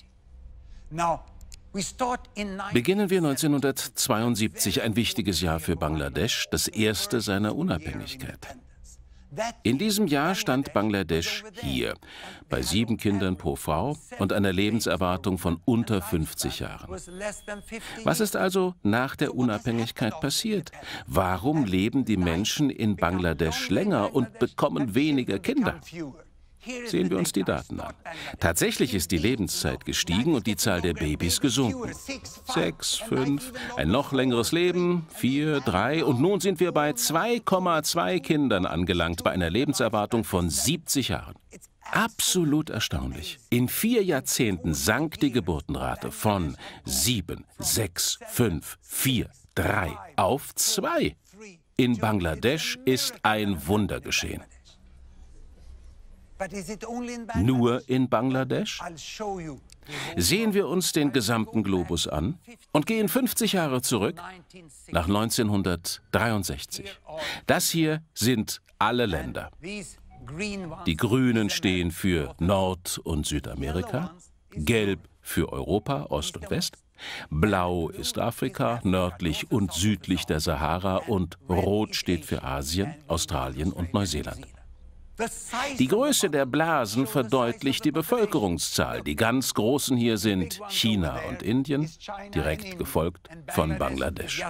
Beginnen wir 1972, ein wichtiges Jahr für Bangladesch, das erste seiner Unabhängigkeit. In diesem Jahr stand Bangladesch hier, bei 7 Kindern pro Frau und einer Lebenserwartung von unter 50 Jahren. Was ist also nach der Unabhängigkeit passiert? Warum leben die Menschen in Bangladesch länger und bekommen weniger Kinder? Sehen wir uns die Daten an. Tatsächlich ist die Lebenszeit gestiegen und die Zahl der Babys gesunken. 6, 5, ein noch längeres Leben, 4, 3 und nun sind wir bei 2,2 Kindern angelangt, bei einer Lebenserwartung von 70 Jahren. Absolut erstaunlich. In 4 Jahrzehnten sank die Geburtenrate von 7, 6, 5, 4, 3 auf 2. In Bangladesch ist ein Wunder geschehen. Nur in Bangladesch? Sehen wir uns den gesamten Globus an und gehen 50 Jahre zurück, nach 1963. Das hier sind alle Länder. Die Grünen stehen für Nord- und Südamerika, Gelb für Europa, Ost und West, Blau ist Afrika, nördlich und südlich der Sahara und Rot steht für Asien, Australien und Neuseeland. Die Größe der Blasen verdeutlicht die Bevölkerungszahl. Die ganz großen hier sind China und Indien, direkt gefolgt von Bangladesch.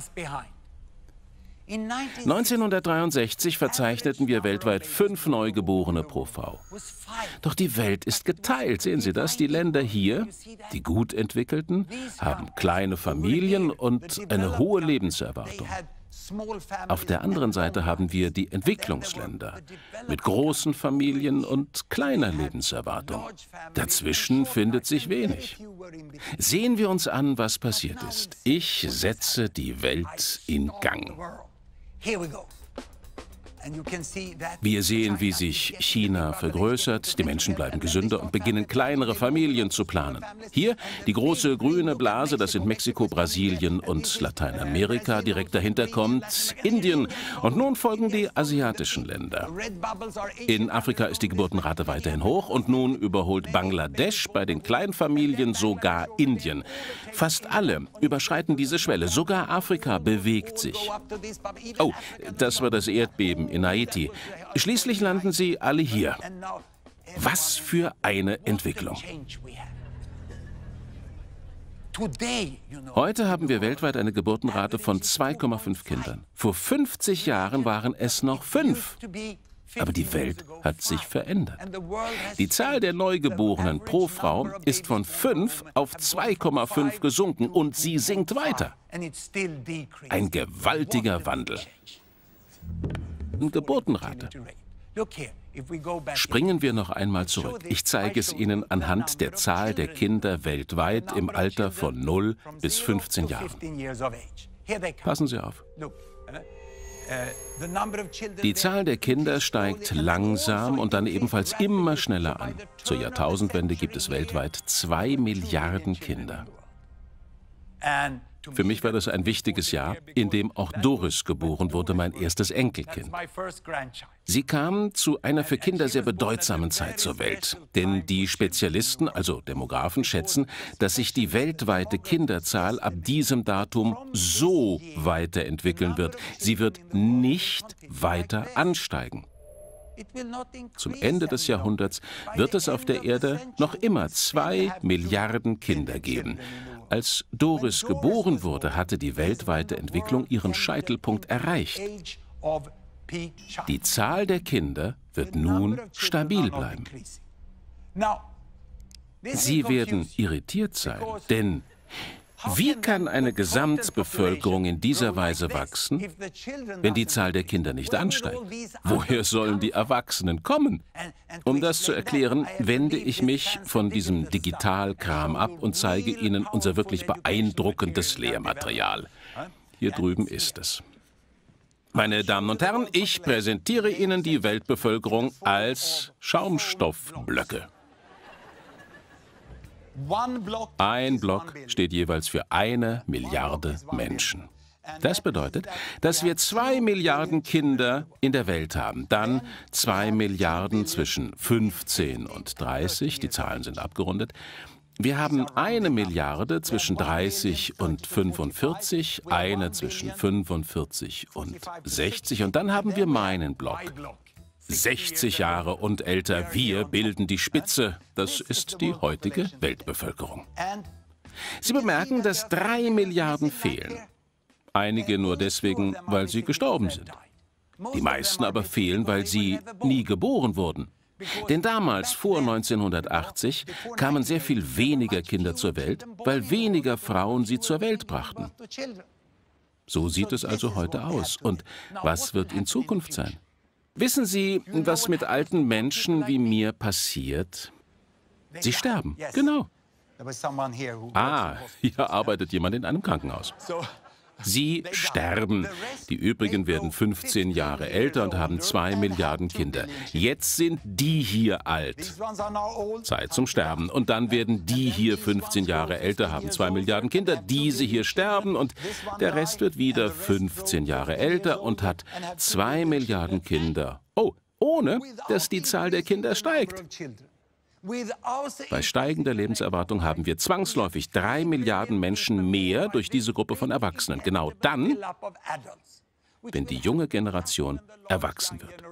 1963 verzeichneten wir weltweit 5 Neugeborene pro Frau. Doch die Welt ist geteilt, sehen Sie das? Die Länder hier, die gut entwickelten, haben kleine Familien und eine hohe Lebenserwartung. Auf der anderen Seite haben wir die Entwicklungsländer mit großen Familien und kleiner Lebenserwartung. Dazwischen findet sich wenig. Sehen wir uns an, was passiert ist. Ich setze die Welt in Gang. Wir sehen, wie sich China vergrößert, die Menschen bleiben gesünder und beginnen kleinere Familien zu planen. Hier die große grüne Blase, das sind Mexiko, Brasilien und Lateinamerika. Direkt dahinter kommt Indien und nun folgen die asiatischen Länder. In Afrika ist die Geburtenrate weiterhin hoch und nun überholt Bangladesch bei den Kleinfamilien sogar Indien. Fast alle überschreiten diese Schwelle, sogar Afrika bewegt sich. Oh, das war das Erdbeben in Haiti. Schließlich landen sie alle hier. Was für eine Entwicklung. Heute haben wir weltweit eine Geburtenrate von 2,5 Kindern. Vor 50 Jahren waren es noch 5. Aber die Welt hat sich verändert. Die Zahl der Neugeborenen pro Frau ist von 5 auf 2,5 gesunken und sie sinkt weiter. Ein gewaltiger Wandel. Geburtenrate. Springen wir noch einmal zurück. Ich zeige es Ihnen anhand der Zahl der Kinder weltweit im Alter von 0 bis 15 Jahren. Passen Sie auf. Die Zahl der Kinder steigt langsam und dann ebenfalls immer schneller an. Zur Jahrtausendwende gibt es weltweit 2 Milliarden Kinder. Für mich war das ein wichtiges Jahr, in dem auch Doris geboren wurde, mein erstes Enkelkind. Sie kam zu einer für Kinder sehr bedeutsamen Zeit zur Welt. Denn die Spezialisten, also Demographen, schätzen, dass sich die weltweite Kinderzahl ab diesem Datum so weiterentwickeln wird. Sie wird nicht weiter ansteigen. Zum Ende des Jahrhunderts wird es auf der Erde noch immer 2 Milliarden Kinder geben. Als Doris geboren wurde, hatte die weltweite Entwicklung ihren Scheitelpunkt erreicht. Die Zahl der Kinder wird nun stabil bleiben. Sie werden irritiert sein, denn wie kann eine Gesamtbevölkerung in dieser Weise wachsen, wenn die Zahl der Kinder nicht ansteigt? Woher sollen die Erwachsenen kommen? Um das zu erklären, wende ich mich von diesem Digitalkram ab und zeige Ihnen unser wirklich beeindruckendes Lehrmaterial. Hier drüben ist es. Meine Damen und Herren, ich präsentiere Ihnen die Weltbevölkerung als Schaumstoffblöcke. Ein Block steht jeweils für 1 Milliarde Menschen. Das bedeutet, dass wir 2 Milliarden Kinder in der Welt haben. Dann 2 Milliarden zwischen 15 und 30, die Zahlen sind abgerundet. Wir haben 1 Milliarde zwischen 30 und 45, eine zwischen 45 und 60 und dann haben wir meinen Block. 60 Jahre und älter, wir bilden die Spitze. Das ist die heutige Weltbevölkerung. Sie bemerken, dass 3 Milliarden fehlen. Einige nur deswegen, weil sie gestorben sind. Die meisten aber fehlen, weil sie nie geboren wurden. Denn damals, vor 1980, kamen sehr viel weniger Kinder zur Welt, weil weniger Frauen sie zur Welt brachten. So sieht es also heute aus. Und was wird in Zukunft sein? Wissen Sie, was mit alten Menschen wie mir passiert? Sie sterben, genau. Ah, hier arbeitet jemand in einem Krankenhaus. Sie sterben. Die übrigen werden 15 Jahre älter und haben 2 Milliarden Kinder. Jetzt sind die hier alt. Zeit zum Sterben. Und dann werden die hier 15 Jahre älter, haben 2 Milliarden Kinder. Diese hier sterben und der Rest wird wieder 15 Jahre älter und hat 2 Milliarden Kinder. Oh, ohne dass die Zahl der Kinder steigt. Bei steigender Lebenserwartung haben wir zwangsläufig 3 Milliarden Menschen mehr durch diese Gruppe von Erwachsenen. Genau dann, wenn die junge Generation erwachsen wird.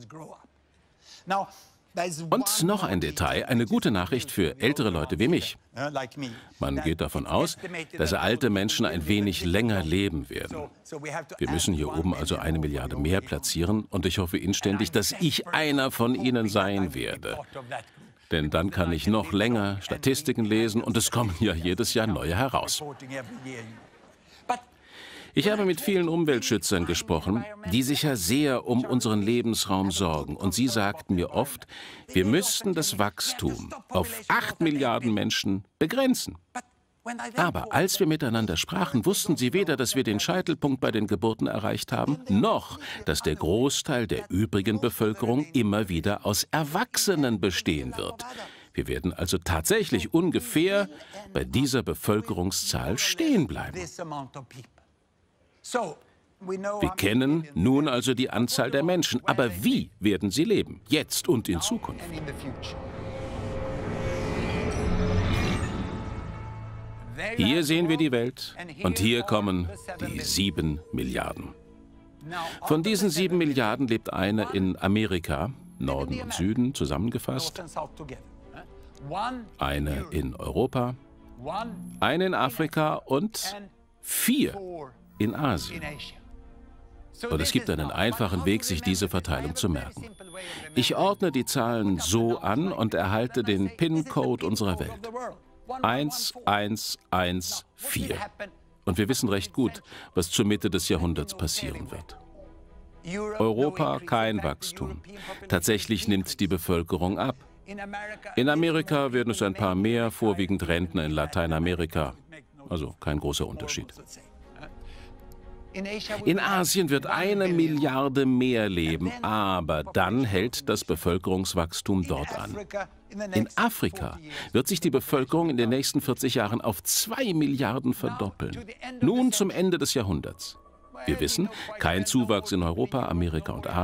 Und noch ein Detail, eine gute Nachricht für ältere Leute wie mich. Man geht davon aus, dass alte Menschen ein wenig länger leben werden. Wir müssen hier oben also 1 Milliarde mehr platzieren und ich hoffe inständig, dass ich einer von ihnen sein werde. Denn dann kann ich noch länger Statistiken lesen und es kommen ja jedes Jahr neue heraus. Ich habe mit vielen Umweltschützern gesprochen, die sich ja sehr um unseren Lebensraum sorgen. Und sie sagten mir oft, wir müssten das Wachstum auf 8 Milliarden Menschen begrenzen. Aber als wir miteinander sprachen, wussten sie weder, dass wir den Scheitelpunkt bei den Geburten erreicht haben, noch, dass der Großteil der übrigen Bevölkerung immer wieder aus Erwachsenen bestehen wird. Wir werden also tatsächlich ungefähr bei dieser Bevölkerungszahl stehen bleiben. Wir kennen nun also die Anzahl der Menschen, aber wie werden sie leben, jetzt und in Zukunft? Hier sehen wir die Welt und hier kommen die 7 Milliarden. Von diesen 7 Milliarden lebt eine in Amerika, Norden und Süden zusammengefasst, eine in Europa, eine in Afrika und 4 in Asien. Und es gibt einen einfachen Weg, sich diese Verteilung zu merken. Ich ordne die Zahlen so an und erhalte den PIN-Code unserer Welt. 1114. Und wir wissen recht gut, was zur Mitte des Jahrhunderts passieren wird. Europa kein Wachstum. Tatsächlich nimmt die Bevölkerung ab. In Amerika werden es ein paar mehr, vorwiegend Rentner in Lateinamerika. Also kein großer Unterschied. In Asien wird 1 Milliarde mehr leben, aber dann hält das Bevölkerungswachstum dort an. In Afrika wird sich die Bevölkerung in den nächsten 40 Jahren auf 2 Milliarden verdoppeln. Nun zum Ende des Jahrhunderts. Wir wissen, kein Zuwachs in Europa, Amerika und Asien.